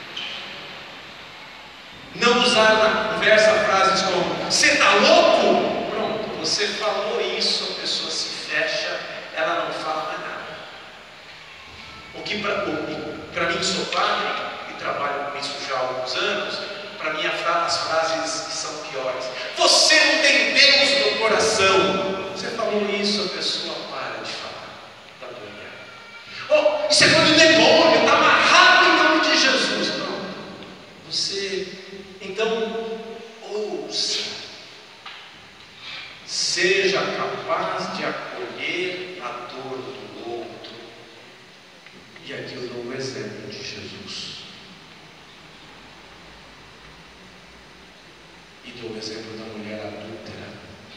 Não usar na conversa frases como: você está louco? Pronto, você falou isso, a pessoa se fecha, ela não fala mais nada. O que para mim, sou padre e trabalho com isso já há alguns anos, para mim as frases que são piores: você não tem Deus no coração. Você falou isso, a pessoa para de falar, da dor. Oh, isso é coisa do demônio, está amarrado em nome de Jesus. Não, você, então, ouça, seja capaz de acolher a dor do outro. E aqui eu dou um exemplo de Jesus. E dou o exemplo da mulher adúltera,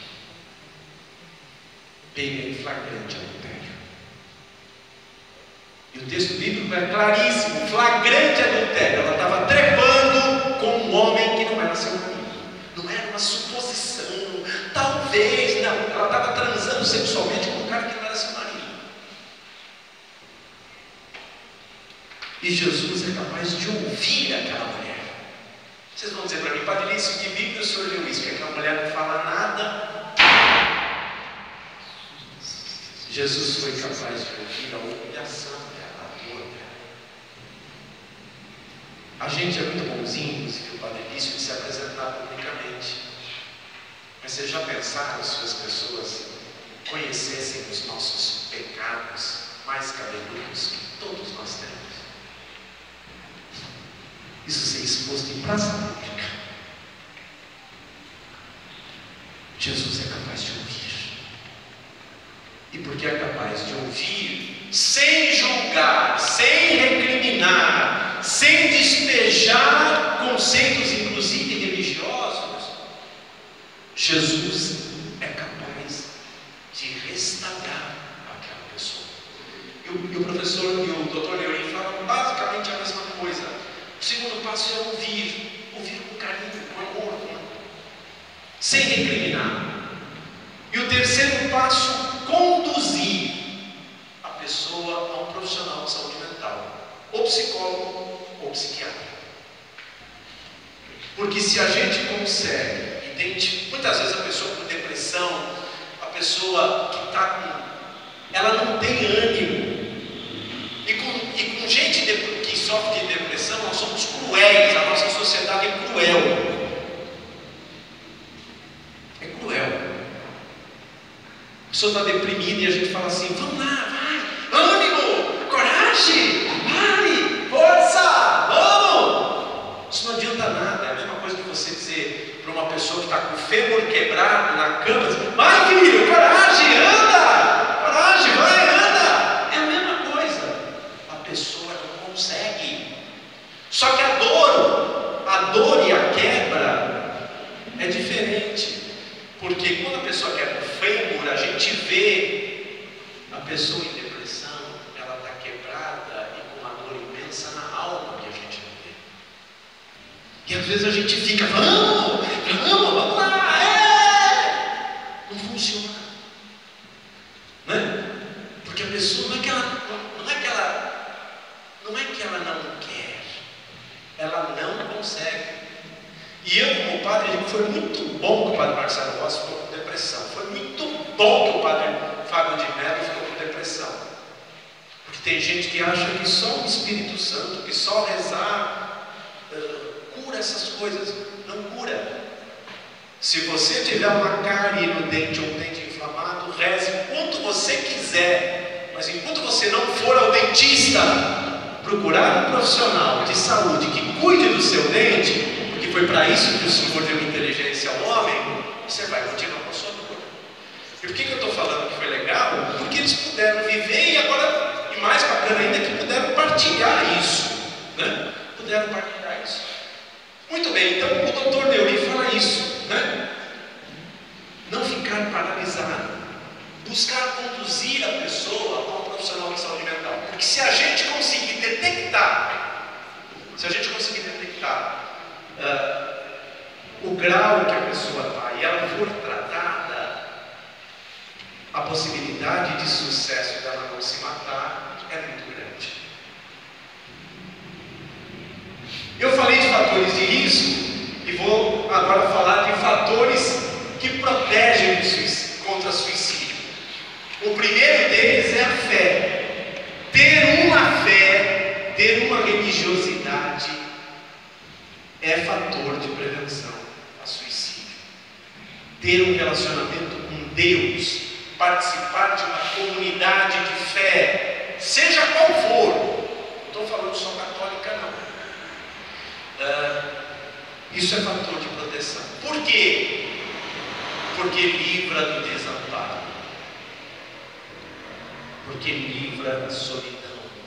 pega em flagrante adultério. E o texto bíblico é claríssimo: flagrante adultério. Ela estava trepando com um homem que não era seu marido. Não era uma suposição, talvez, não. Ela estava transando sexualmente com um cara que não era seu marido. E Jesus é capaz de ouvir aquela mulher. Vocês vão dizer para mim: Padre Lício, que Bíblia o senhor leu isso? Que aquela mulher não fala nada. Jesus foi capaz de ouvir a humilhação dela, a dor dela. A gente é muito bonzinho, inclusive o Padre Lício, de se apresentar publicamente. Mas vocês já pensaram se as pessoas conhecessem os nossos pecados mais cabeludos que todos nós temos? Isso ser exposto em praça pública. Jesus é capaz de ouvir. E porque é capaz de ouvir, sem julgar, sem recriminar, sem despejar conceitos, inclusive religiosos, Jesus é capaz de restaurar aquela pessoa. E o, e o professor e o doutor Leorim falam basicamente a mesma coisa. O segundo passo é ouvir, ouvir com carinho, com amor, né? Sem recriminar. E o terceiro passo, conduzir a pessoa a um profissional de saúde mental, ou psicólogo ou psiquiatra. Porque se a gente consegue identificar, muitas vezes a pessoa com depressão, a pessoa que está com, ela não tem ânimo, e com, e com gente de, que sofre de depressão, nós somos cruéis, a nossa sociedade é cruel. É cruel. A pessoa está deprimida e a gente fala assim: vamos lá, vai, ânimo, coragem, vai, força, vamos. Isso não adianta nada. É a mesma coisa que você dizer para uma pessoa que está com o fêmur quebrado na cama: vai, filho, coragem, anda, coragem, vai, anda. É a mesma coisa. A pessoa não consegue. Só que a dor, a dor e a quebra é diferente. Porque quando a pessoa quebra o fêmur, a gente vê a pessoa em depressão, ela está quebrada e com uma dor imensa na alma que a gente não vê. E às vezes a gente fica: vamos, vamos, vamos lá, é! Não funciona. Né? Porque a pessoa não é que ela não é que ela, não é que ela não quer, ela não consegue. E eu, como padre, foi muito bom que o padre Marcelo Rossi ficou com depressão. Foi muito bom que o padre Fábio de Mello ficou com depressão. Porque tem gente que acha que só o Espírito Santo, que só rezar, uh, cura essas coisas. Não cura. Se você tiver uma cárie no dente ou um dente inflamado, reze enquanto você quiser. Mas enquanto você não for ao dentista, procurar um profissional de saúde que cuide do seu dente, foi para isso que o Senhor deu inteligência ao homem, você vai continuar com a sua dor. E por que, que eu estou falando que foi legal? Porque eles puderam viver e agora, e mais bacana ainda, que puderam partilhar isso, né? Puderam partilhar isso. Muito bem, então o doutor Neuri fala isso, né? Não ficar paralisado, buscar conduzir a pessoa a um profissional de saúde mental. Porque se a gente conseguir detectar, se a gente conseguir detectar uh, o grau em que a pessoa está e ela for tratada, a possibilidade de sucesso dela não se matar é muito grande. Eu falei de fatores de risco e vou agora falar de fatores que protegem do suicídio, contra suicídio. O primeiro deles é a fé. Ter uma fé, ter uma religiosidade é fator de prevenção a suicídio. Ter um relacionamento com Deus, participar de uma comunidade de fé, seja qual for, não estou falando só católica não. Uh, isso é fator de proteção. Por quê? Porque livra do desamparo, porque livra da solidão.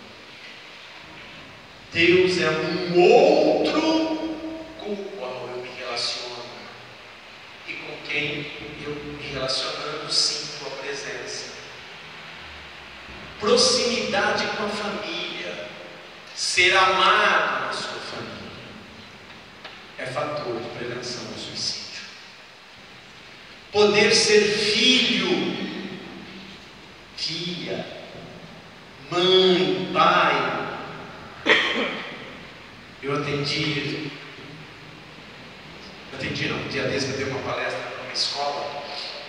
Deus é um outro com o qual eu me relaciono e com quem eu me relacionando sinto a presença. Proximidade com a família, ser amado na sua família, é fator de prevenção do suicídio. Poder ser filho, filha, mãe, pai. Eu atendi, atendi não, um dia desse eu dei uma palestra para uma escola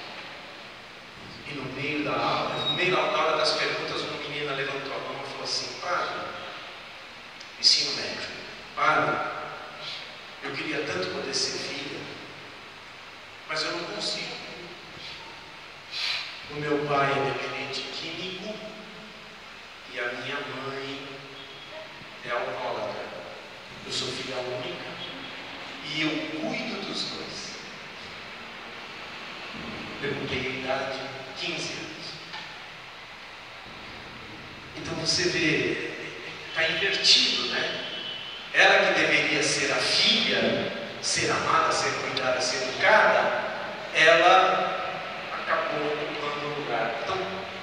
e no meio da aula, no meio da hora das perguntas, uma menina levantou a mão e falou assim: padre, ensino médio, padre, eu queria tanto poder ser filha, mas eu não consigo. O meu pai é dependente químico e a minha mãe é alcoólatra. Eu sou filha única e eu cuido dos dois. Perguntei a idade, quinze anos. Então você vê, está invertido, né? Ela que deveria ser a filha, ser amada, ser cuidada, ser educada, ela acabou ocupando o lugar. Então,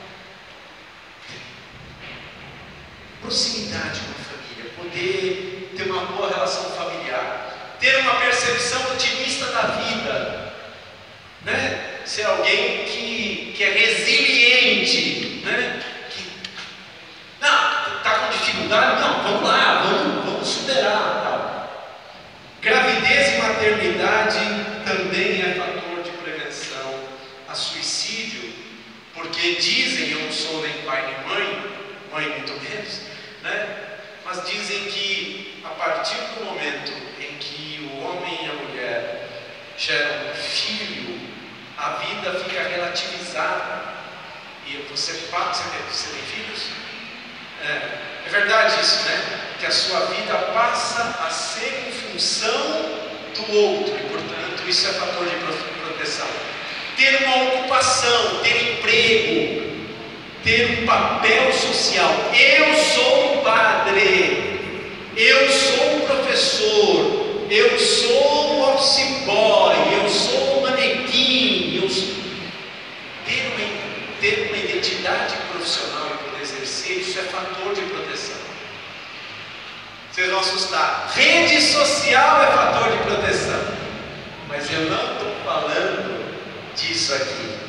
proximidade com a família, poder ter uma boa relação familiar, ter uma percepção otimista da vida, né? Ser alguém que, que é resiliente, né? Que, não, está com dificuldade? Não, vamos lá, vamos, vamos superar. Tal. Gravidez e maternidade também é fator de prevenção a suicídio, porque dizem, eu não sou nem pai nem mãe, mãe muito menos, né? Mas dizem que a partir do momento em que o homem e a mulher geram um filho, a vida fica relativizada. E você passa, você tem filhos? É, é verdade isso, né? Que a sua vida passa a ser em função do outro, e portanto isso é fator de proteção. Ter uma ocupação, ter emprego, ter um papel social. Eu sou um padre, eu sou um professor, eu sou um office boy, eu sou um manequim, eu sou... ter, uma, ter uma identidade profissional e poder exercer, isso é fator de proteção. Vocês vão assustar. Rede social é fator de proteção, mas eu não estou falando disso aqui.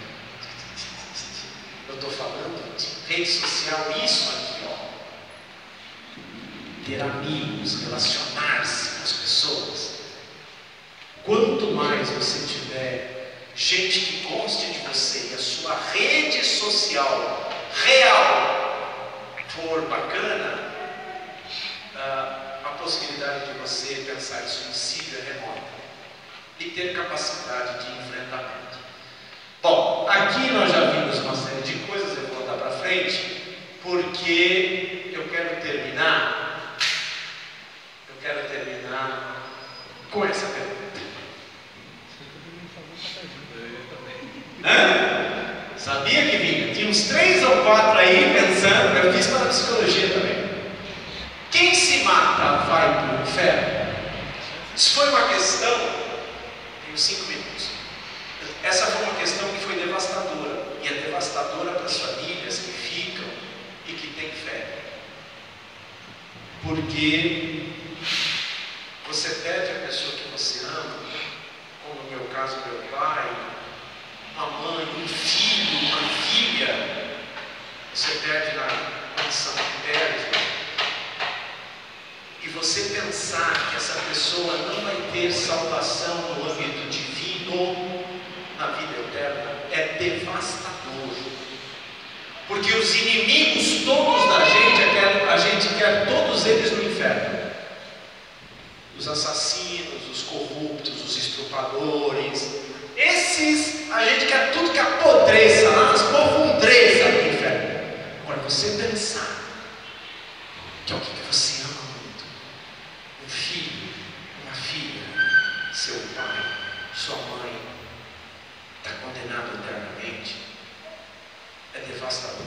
Eu estou falando de rede social, isso aqui, ó. Ter amigos, relacionar-se com as pessoas. Quanto mais você tiver gente que goste de você e a sua rede social real for bacana, a possibilidade de você pensar em suicídio é remota e ter capacidade de enfrentamento. Bom, aqui nós já vimos uma série de coisas, eu vou voltar para frente, porque eu quero terminar, eu quero terminar com essa pergunta. Hã? Sabia que vinha? Tinha uns três ou quatro aí pensando, eu fiz para a psicologia também. Quem se mata vai para o inferno? Isso foi uma questão, tenho cinco minutos. Essa foi uma questão que foi devastadora, e é devastadora para as famílias que ficam e que têm fé. Porque você perde a pessoa que você ama, como no meu caso, meu pai, uma mãe, um filho, uma filha, você perde na condição que perde. E você pensar que essa pessoa não vai ter salvação no âmbito divino, na vida eterna, é devastador. Porque os inimigos todos da gente, a gente quer todos eles no inferno. Os assassinos, os corruptos, os estupradores, esses a gente quer tudo que apodreça lá, as profundezas do inferno. Agora você pensar que alguém que você ama muito, um filho, uma filha, seu pai, sua mãe, está condenado eternamente, é devastador.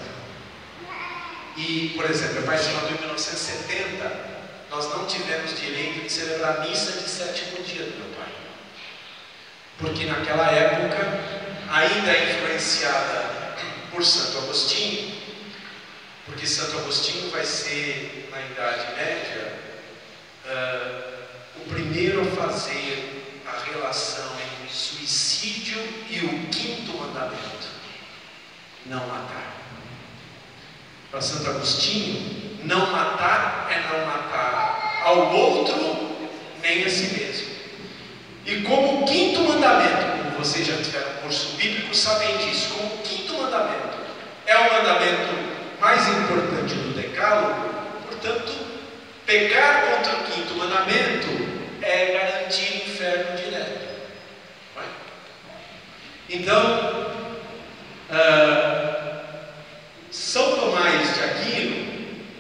E, por exemplo, meu pai se matou em mil novecentos e setenta. Nós não tivemos direito de celebrar a missa de sétimo dia do meu pai, porque naquela época, ainda influenciada por Santo Agostinho, porque Santo Agostinho vai ser, na Idade Média, uh, o primeiro a fazer a relação entre o suicídio e o quinto mandamento: não matar. Para Santo Agostinho, não matar é não matar ao outro nem a si mesmo. E como o quinto mandamento, como vocês já tiveram curso bíblico, sabem disso, como o quinto mandamento é o mandamento mais importante do decálogo, portanto, pecar contra o quinto mandamento é garantir o inferno direto. Vai? Então, uh, São Tomás de Aquino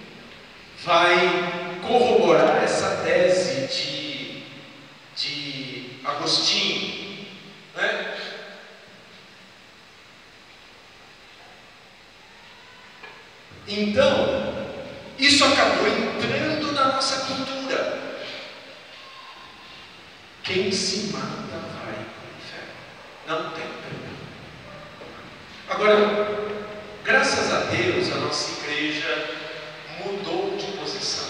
vai corroborar essa tese de, de Agostinho, né? Então, isso acabou entrando na nossa cultura. Quem se mata vai para o inferno, não tem perdão. Agora, graças a Deus, a nossa igreja mudou de posição.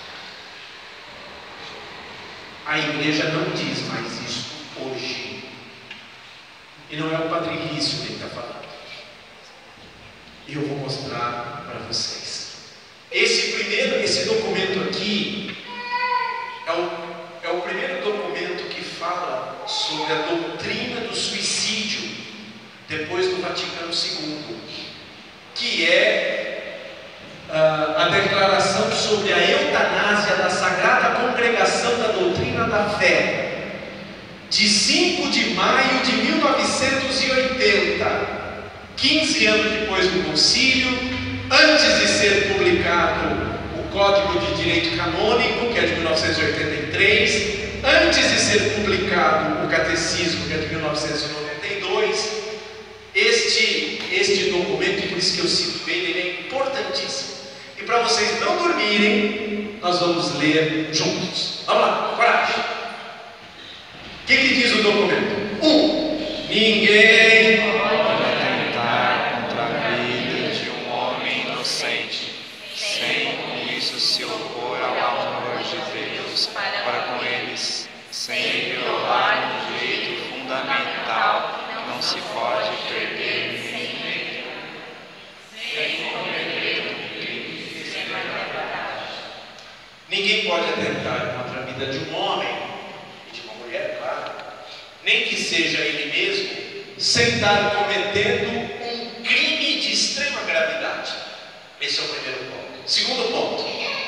A igreja não diz mais isso hoje. E não é o Padre Rício que está falando. E eu vou mostrar para vocês. Esse primeiro, esse documento aqui é o, é o primeiro documento que fala sobre a doutrina do suicídio depois do Vaticano segundo, que é uh, a declaração sobre a eutanásia da Sagrada Congregação da Doutrina da Fé, de cinco de maio de mil novecentos e oitenta, quinze anos depois do concílio, antes de ser publicado o Código de Direito Canônico, que é de mil novecentos e oitenta e três, antes de ser publicado o Catecismo, que é de mil novecentos e noventa e dois, este, este documento, por isso que eu cito bem, ele é importantíssimo. E para vocês não dormirem, nós vamos ler juntos. Vamos lá, coragem! O que, que diz o documento? Um, ninguém pode atentar contra a vida de um homem inocente, sem com isso se opor ao amor de Deus para com eles, sem violar um direito fundamental que não se pode perder nem sem cometer um crime sem verdade. Ninguém pode atentar contra a vida de um homem, mulher, claro, nem que seja ele mesmo, sem estar cometendo um crime de extrema gravidade. Esse é o primeiro ponto. Segundo ponto: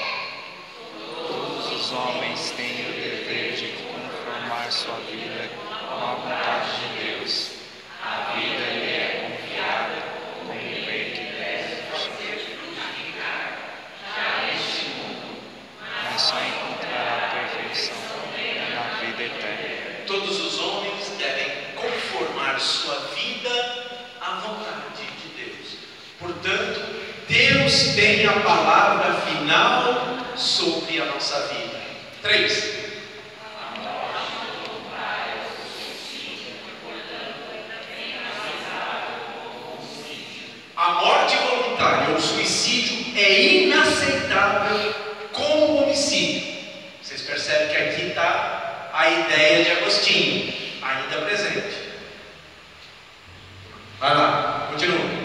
todos os homens têm o dever de conformar sua vida com a vontade de Deus. A vida lhe é confiada como um bem que deve frutificar já neste mundo, mas só encontrará a perfeição na vida eterna. Todos os homens devem conformar sua vida à vontade Deus tem a palavra final sobre a nossa vida. Três. A morte voluntária ou suicídio é inaceitável como homicídio. Vocês percebem que aqui está a ideia de Agostinho, ainda presente. Vai lá, continua.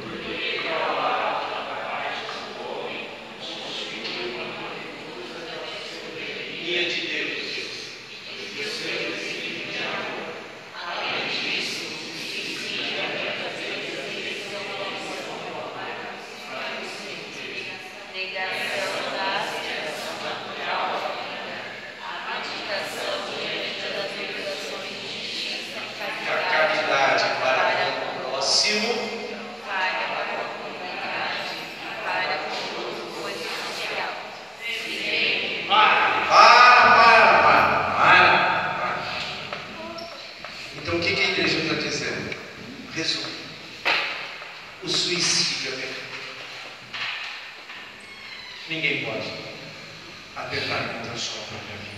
De Deus. Caridade para o próximo, para a comunidade, para o mundo social. Para, para, para, para, para, para. Então o que a igreja está dizendo? Resumo: o suicídio é pecado. Ninguém pode atentar contra a sua própria vida.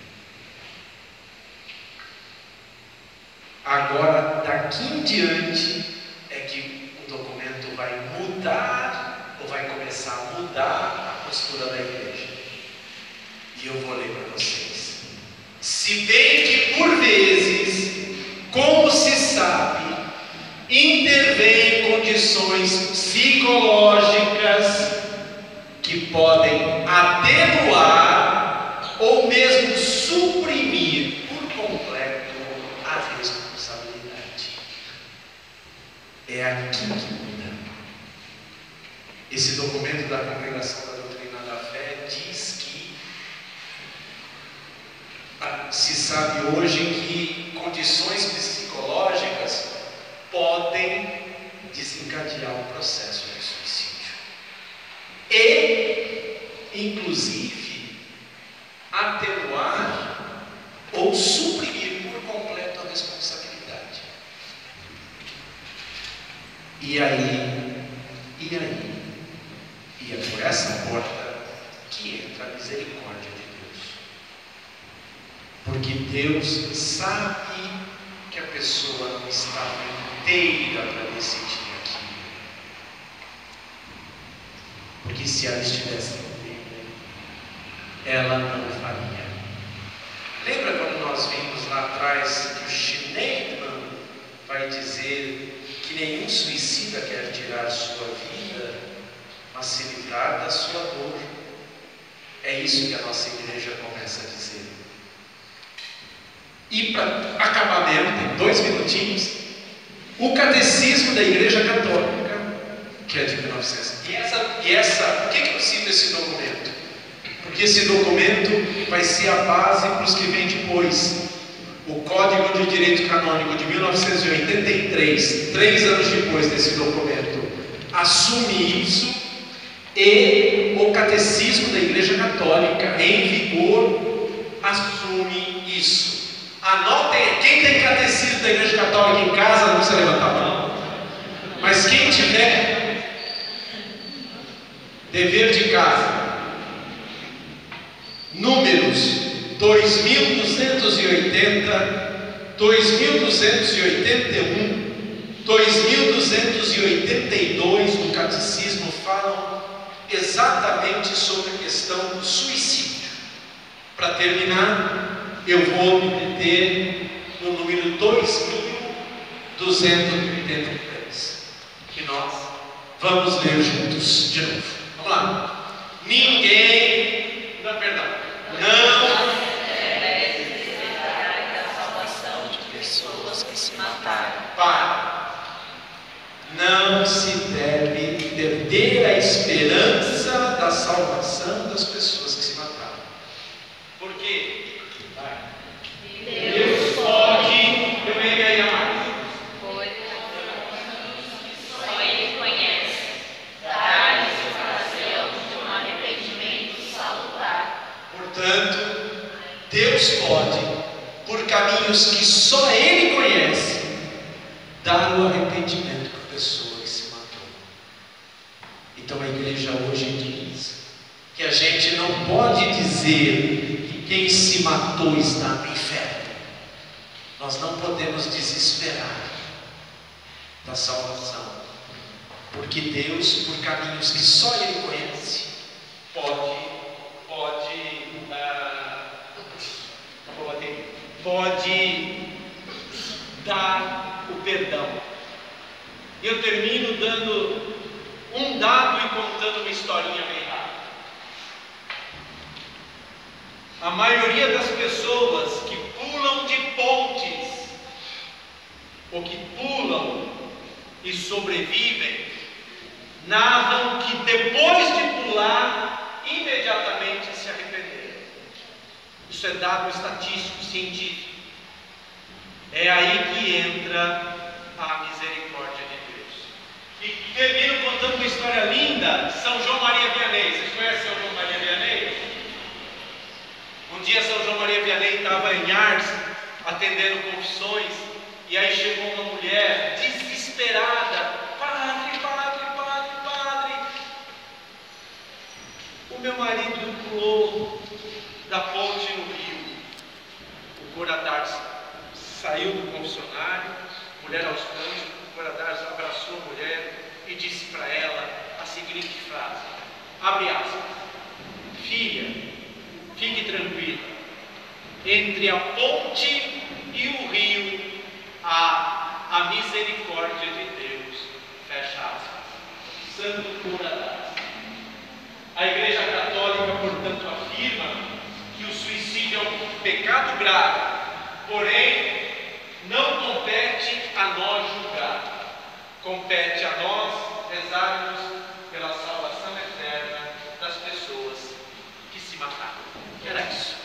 Agora, daqui em diante, é que o documento vai mudar, ou vai começar a mudar a postura da igreja. E eu vou ler para vocês. Se bem que por vezes, como se sabe, intervêm condições psicológicas que podem atenuar ou mesmo suprimir por completo a responsabilidade. É aqui que muda. Esse documento da Congregação da Doutrina da Fé diz que se sabe hoje que condições psicológicas podem desencadear o processo de suicídio e, inclusive, atenuar ou suprimir por completo a responsabilidade. E aí, e aí, e é por essa porta que entra a misericórdia de Deus. Porque Deus sabe que a pessoa não está inteira para decidir aquilo. Porque se ela estivesse inteira, ela não faria. Lembra quando nós vimos lá atrás que o Schneidman vai dizer que nenhum suicida quer tirar sua vida, mas se livrar da sua dor? É isso que a nossa igreja começa a dizer. E para acabar mesmo, tem dois minutinhos, o Catecismo da Igreja Católica, que é de mil e novecentos. E essa, e essa, por que, que eu cito esse documento? Porque esse documento vai ser a base para os que vêm depois. O Código de Direito Canônico de mil novecentos e oitenta e três, três anos depois desse documento, assume isso, e o Catecismo da Igreja Católica, em vigor, assume isso. Anotem, quem tem catecismo da Igreja Católica em casa, não precisa levantar a mão, mas quem tiver dever de casa, números dois mil duzentos e oitenta, dois mil duzentos e oitenta e um, dois mil duzentos e oitenta e dois do Catecismo falam exatamente sobre a questão do suicídio. Para terminar, eu vou me deter no número dois mil duzentos e oitenta e três, que nós vamos ler juntos de novo. Vamos lá. Ninguém, não, perdão, não deve necessitar da salvação de pessoas que se mataram. Para. Não se deve perder a esperança da salvação das pessoas que se mataram. Por quê? Deus pode, eu venho aí a mais. Só Ele conhece, dar-lhes ocasião de um arrependimento salutar. Portanto, Deus pode, por caminhos que só Ele conhece, dar o arrependimento para a pessoa que se matou. Então a igreja igreja hoje diz que a gente não pode dizer que quem se matou está no inferno. Nós não podemos desesperar da salvação, porque Deus, por caminhos que só Ele conhece, pode, pode, uh, pode, pode dar o perdão. E eu termino dando um dado e contando uma historinha bem rápida. A maioria das pessoas que pulam de pontes, ou que pulam e sobrevivem, narram que depois de pular, imediatamente se arrependeram. Isso é dado estatístico, científico. É aí que entra a misericórdia de Deus. E termino contando uma história linda. São João Maria Vianney. Vocês conhecem São João Maria Vianney? Um dia São João Maria Vianney estava em Ars, atendendo confissões, e aí chegou uma mulher desesperada: padre, padre, padre, padre, o meu marido pulou da ponte no rio. O Coradars saiu do confessionário, mulher aos prantos. O Coradars abraçou a mulher e disse para ela a seguinte frase, abre aspas: filha, fique tranquila, entre a ponte e o rio há a misericórdia de Deus, fecha aspas. Santo Coradars. A Igreja Católica, portanto, afirma que o suicídio é um pecado grave, porém não compete a nós julgar, compete a nós rezarmos pela salvação eterna das pessoas que se mataram. Era isso.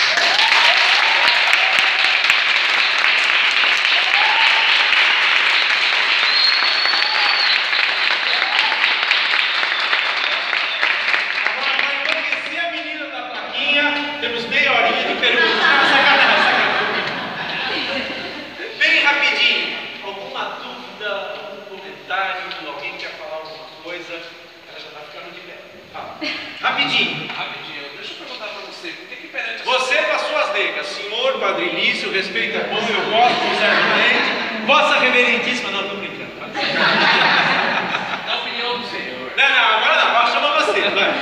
Agora, para enlouquecer a menina da plaquinha, temos meia horinha de perguntas. Ah, sacanagem, sacanagem. Bem rapidinho. Alguma dúvida, algum comentário? Alguém quer falar alguma coisa? Ela já está ficando de pé. Ah, rapidinho. Rapidinho, deixa eu perguntar para você, por que que perante a Você com as suas legas, senhor Padre Lício, o respeito é bom, eu gosto do Zé Valente, vossa reverendíssima, não, estou brincando. na opinião do Senhor, Não, não, agora não, agora chama você, vai.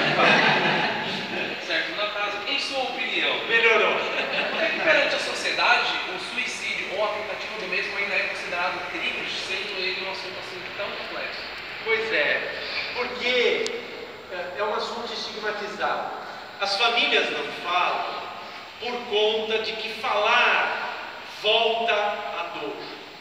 certo? Na casa, em sua opinião, Melhorou. por que que perante a sociedade o suicídio ou a tentativa do mesmo ainda é considerado crime, sendo ele um assunto assim tão complexo? Pois é, porque é um assunto estigmatizado. As famílias não falam por conta de que falar volta à dor.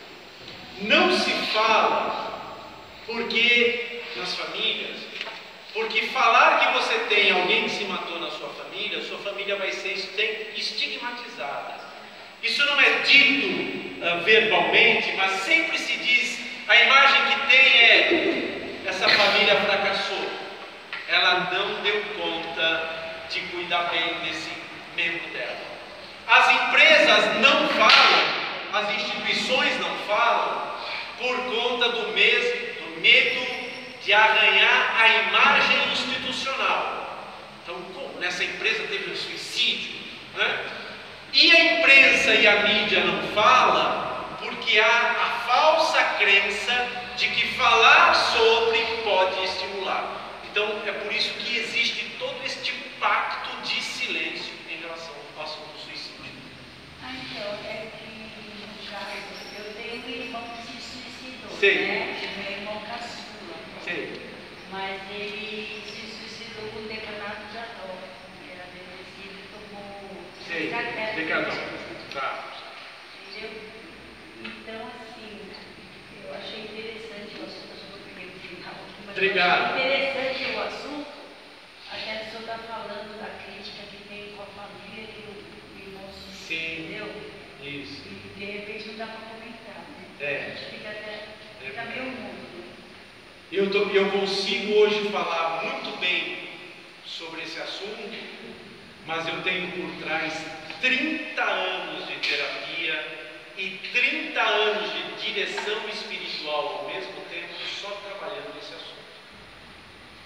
Não se fala porque, nas famílias, porque falar que você tem alguém que se matou na sua família, sua família vai ser estigmatizada. Isso não é dito uh, verbalmente, mas sempre se diz, a imagem que tem é, essa família fracassou, ela não deu conta de cuidar bem desse membro dela. As empresas não falam, as instituições não falam, por conta do, mes, do medo de arranhar a imagem institucional. Então, como nessa empresa teve um suicídio, né? E a imprensa e a mídia não falam porque há a falsa crença de que falar sobre pode estimular. Então, é por isso que existe todo este pacto de silêncio em relação ao assunto do suicídio. Ah, então, é que, no caso, eu tenho um irmão que se suicidou, Sei. né? Meu irmão caçula. Sei. Mas ele se suicidou com decanato de adó. Ele era depressivo e tomou Sei. Decadol. Decadol. Tá. Entendeu? Então, assim, eu achei interessante o assunto, eu vou pegar o final aqui, mas Obrigado. eu achei interessante o assunto, até a pessoa está falando da crítica que tem com a família que o, o irmão se Sim. entendeu? Isso. E de repente não dá para comentar, né? É. A gente fica até, fica meio mudo, né? Eu, tô, eu consigo hoje falar muito bem sobre esse assunto, mas eu tenho por trás trinta anos de terapia e trinta anos de direção espiritual ao mesmo tempo, só trabalhando nesse assunto. Então,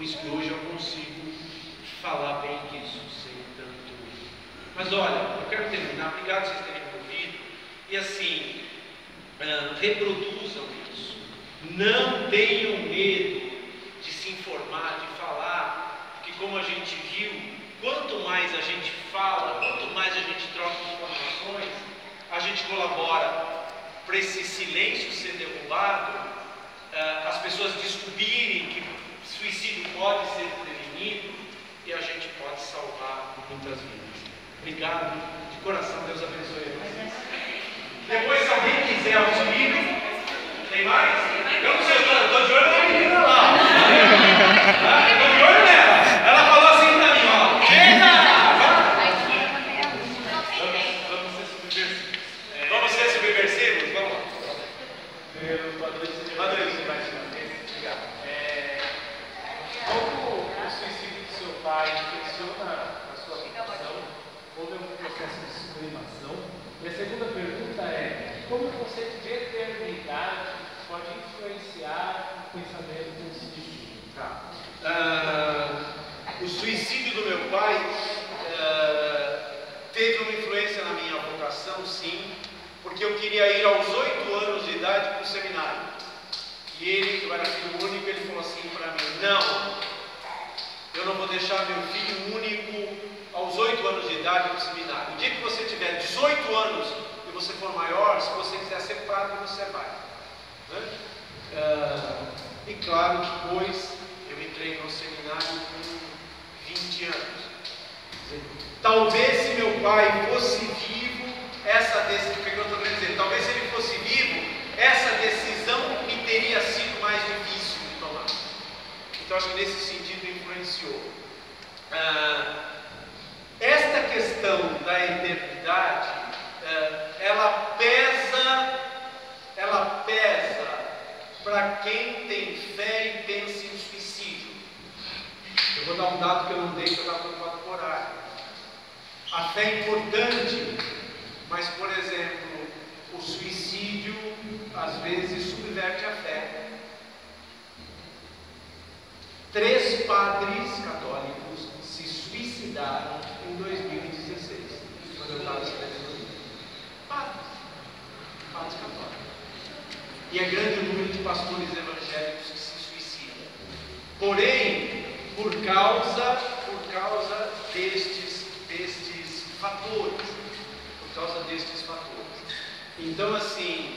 Por isso que hoje eu consigo falar bem disso, sem tanto. Mas olha, eu quero terminar. Obrigado por vocês terem me ouvido. E assim, uh, reproduzam isso. Não tenham medo de se informar, de falar, porque como a gente viu, quanto mais a gente fala, quanto mais a gente troca informações, a gente colabora para esse silêncio ser derrubado, uh, as pessoas descobrirem que suicídio pode ser prevenido e a gente pode salvar muitas vidas. Obrigado, de coração, Deus abençoe vocês. Depois, se alguém quiser o livro, tem mais? Eu não sei, eu estou de olho na menina lá. Estou de olho nela. Ela falou assim para mim, ó. Vamos ser subversivos? Vamos lá. Boa noite, boa noite, obrigado. Como o suicídio do seu pai influenciona a sua vocação? Houve algum processo de sublimação? E a segunda pergunta é: como o conceito de eternidade pode influenciar o pensamento do suicídio? Tá. Ah, o suicídio do meu pai ah, teve uma influência na minha vocação, sim, porque eu queria ir aos oito anos de idade para o seminário. E ele, eu era filho único, ele falou assim para mim: não, eu não vou deixar meu filho único aos oito anos de idade para o seminário. O dia que você tiver dezoito anos e você for maior, se você quiser ser padre, você vai. Né? Ah, e claro, depois eu entrei no seminário com vinte anos. Talvez se meu pai fosse vivo, essa decisão, o que eu estou querendo dizer? Talvez se ele fosse vivo, essa decisão me teria sido mais difícil de tomar. Então acho que nesse sentido influenciou. Ah, esta questão da eternidade, ah, ela pesa, ela pesa para quem tem fé e pensa em suicídio. Eu vou dar um dado que eu não dei, que eu estava preocupado com o horário. A fé é importante, mas, por exemplo, o suicídio às vezes subverte a fé. Três padres católicos se suicidaram em dois mil e dezesseis, quando eu estava escrevendo o livro. Padres, padres católicos. E é grande o número de pastores evangélicos que se suicidam. Porém, por causa, por causa destes, destes fatores, por causa destes fatores. Então, assim,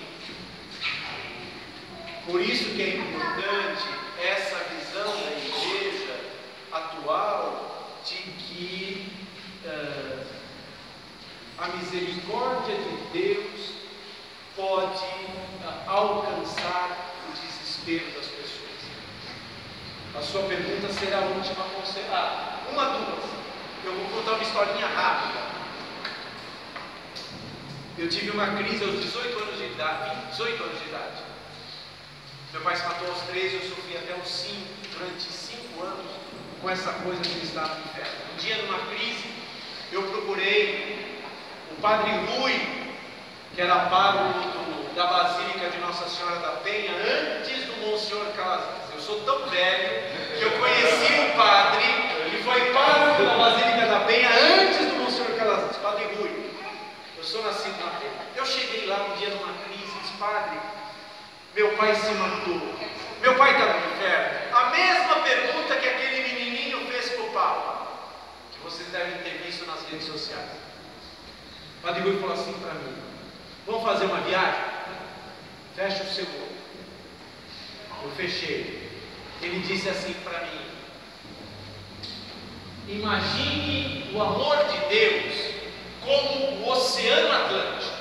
por isso que é importante essa visão da igreja atual de que uh, a misericórdia de Deus pode uh, alcançar o desespero das pessoas. A sua pergunta será a última considerada. Uma, duas. Eu vou contar uma historinha rápida. Eu tive uma crise aos dezoito anos de idade, dezoito anos de idade. Meu pai se matou aos treze, eu sofri até os cinco, durante cinco anos, com essa coisa de estar no inferno. Um dia, numa crise, eu procurei o Padre Rui, que era pároco da Basílica de Nossa Senhora da Penha, antes do Monsenhor Calazans. Eu sou tão velho que eu conheci o padre, que foi pároco da Basílica da Penha, antes do Monsenhor Calazans, Padre Rui. Eu sou nascido na Penha. Eu cheguei lá um dia numa crise e disse: padre, meu pai se matou. Meu pai está no inferno. A mesma pergunta que aquele menininho fez para o Papa, que vocês devem ter visto nas redes sociais. O Padre Rui falou assim para mim: vamos fazer uma viagem? Fecha o seu olho. Eu fechei. Ele disse assim para mim: imagine o amor de Deus como o Oceano Atlântico.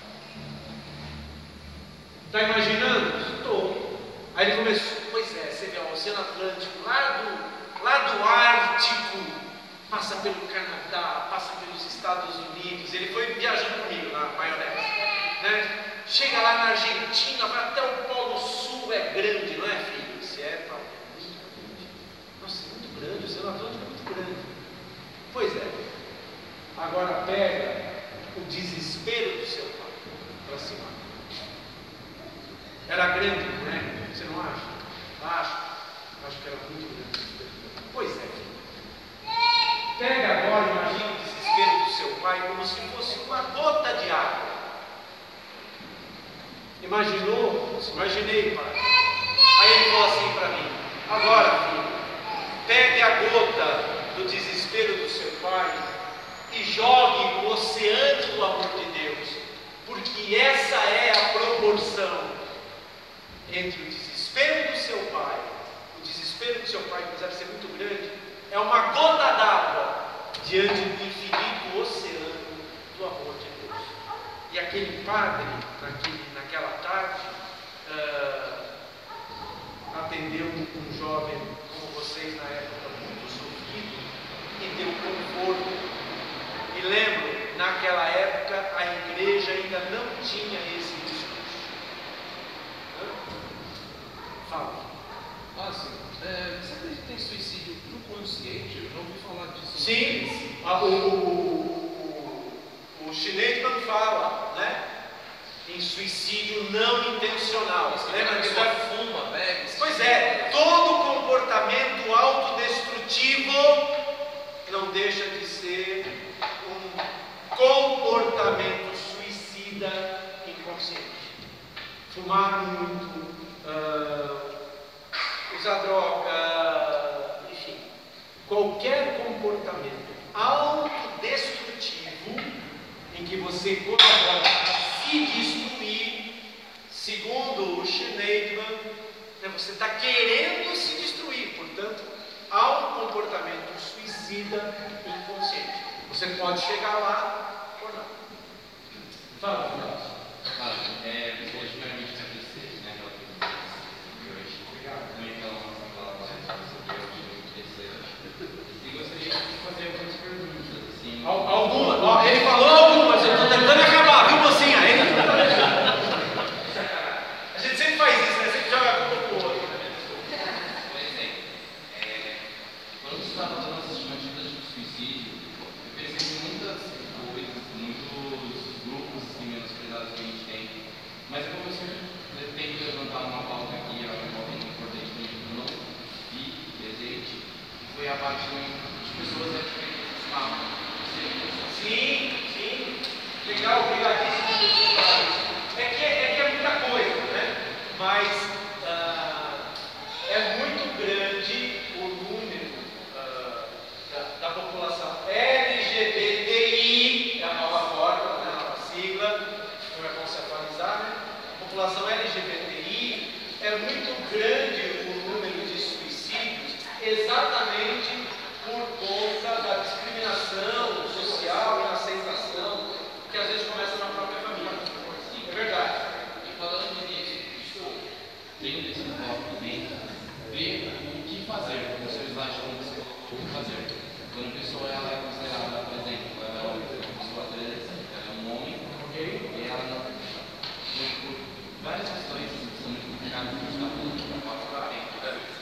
Está imaginando? Estou. Aí ele começou: pois é, você vê o Oceano Atlântico, lá do, lá do Ártico, passa pelo Canadá, passa pelos Estados Unidos. Ele foi viajando comigo na maionese, né? Chega lá na Argentina, vai até o Polo Sul. É grande, não é, filho? Se é, pai, é muito grande. Nossa, é muito grande, o Oceano Atlântico é muito grande. Pois é. Agora pega o desespero do seu pai para cima. Era grande, não é? Você não acha? Acho. Acho que era muito grande. isso. Imaginei, pai. Aí ele falou assim para mim: agora, filho, pegue a gota do desespero do seu pai e jogue no oceano do amor de Deus, porque essa é a proporção entre o desespero do seu pai, o desespero do seu pai, que deve ser muito grande, é uma gota d'água diante do infinito oceano do amor de Deus. E aquele padre, naquele, naquela tarde, uh, atendeu um jovem como vocês na época, muito sofrido, e deu conforto. E lembro, naquela época a igreja ainda não tinha esse discurso. Fala. Ah, sim. É, você acredita em suicídio no consciente? Eu já ouvi falar disso. Sim, a, o, o, o, o Schneidman fala, né? Em suicídio não intencional. Você lembra que só fuma, bebe? Pois é, todo comportamento autodestrutivo não deixa de ser um comportamento suicida inconsciente. Fumar muito, uh, usar droga, enfim, qualquer comportamento autodestrutivo em que você colabora a se destruir, segundo o Schneidman, né, você está querendo se destruir, portanto, há um comportamento suicida inconsciente. Você pode chegar lá ou não. Fala, Fernando. Claro, é, hoje realmente está crescendo, né? Aquela coisa que hoje também pela nossa palavra sobre o muito interessante. E gostaria de fazer algumas perguntas, assim. Algumas, ó, ele falou algumas, eu estou tentando acabar, viu, mocinha? Ainda não está deixando. A gente sempre faz isso, né? Sempre joga a culpa pro outro. Por exemplo, é, quando você está fazendo as estimativas de suicídio, eu percebo muitas coisas, muitos grupos assim, menosprezados que a gente tem. Mas como eu sempre tento levantar uma pauta aqui, é uma pauta muito importante que eu não vi presente, foi a parte de pessoas a diferentes mapas. Sim, sim. Legal, obrigadíssimo por você falar isso. É que é, é que é muita coisa, né? Mas ah, é muito grande o número ah, da, da população L G B T I, é a nova forma, né, a nova sigla, como é conceptualizar, né? A população L G B T I é muito grande o número de suicídios exatamente por conta da discriminação social e aceitação que às vezes começa na própria família. É verdade. E falando nisso, dentro desse foco também, ver o que fazer, como vocês acham o que fazer. Quando a pessoa ela é considerada, por exemplo, ela é uma pessoa trans, ela é um homem, e ela não, por várias questões que são muito complicadas, que a gente está falando, não pode ficar tempo.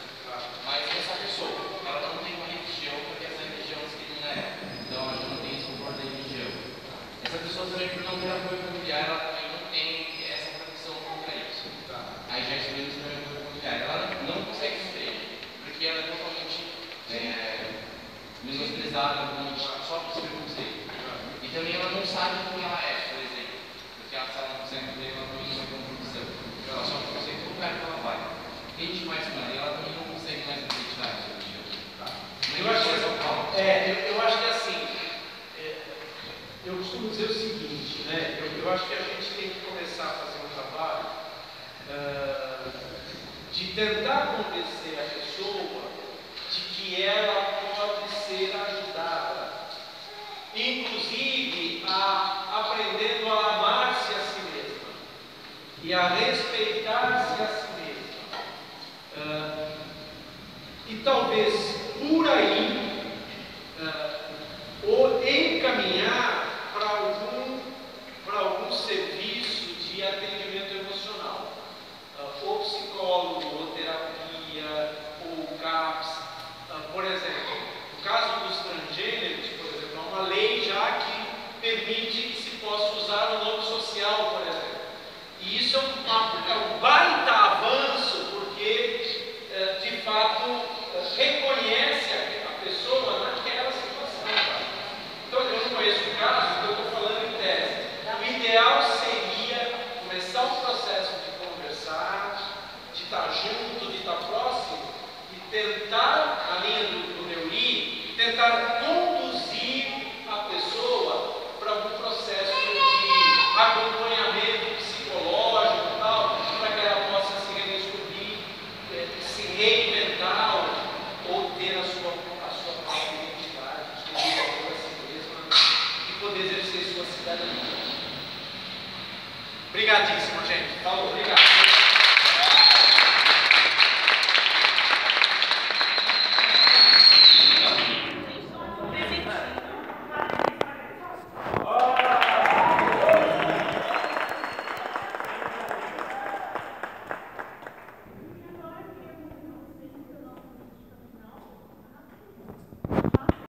Mas essa pessoa, ela não tem uma religião, porque essa religião discrimina ela. Então ela não tem esse suporte da religião. Essa pessoa também, por não ter apoio familiar, ela também não tem essa proteção contra isso. Aí já excluímos também o apoio familiar. Ela não consegue se ter, porque ela é totalmente é, menosprezada, totalmente sofre esse preconceito. E também ela não sabe quem ela é, por exemplo. Porque ela, se ela não consegue ter, ela também não vai ter uma produção. Ela sofre preconceito todo lugar que ela vai. O que a gente faz com ela? E ela também não consegue mais acreditar nessa religião. Eu acho que, é, eu, eu acho que assim, é, eu costumo dizer o seguinte, né? Eu, eu acho que a gente tem que começar a fazer um trabalho uh, de tentar convencer a pessoa de que ela pode ser ajudada, inclusive a, aprendendo a amar-se a si mesma e a respeitar-se a si mesma. Uh, e talvez por aí uh, ou encaminhar para algum, para algum serviço de atendimento emocional, uh, ou psicólogo, ou terapia, ou CAPS. Uh, por exemplo, no caso dos transgêneros, por exemplo, há uma lei já que permite que se possa usar o nome social, por exemplo. E isso é um, é um baita avanço, porque uh, de fato reconhece a pessoa Obrigadíssimo, gente. Falou, obrigado.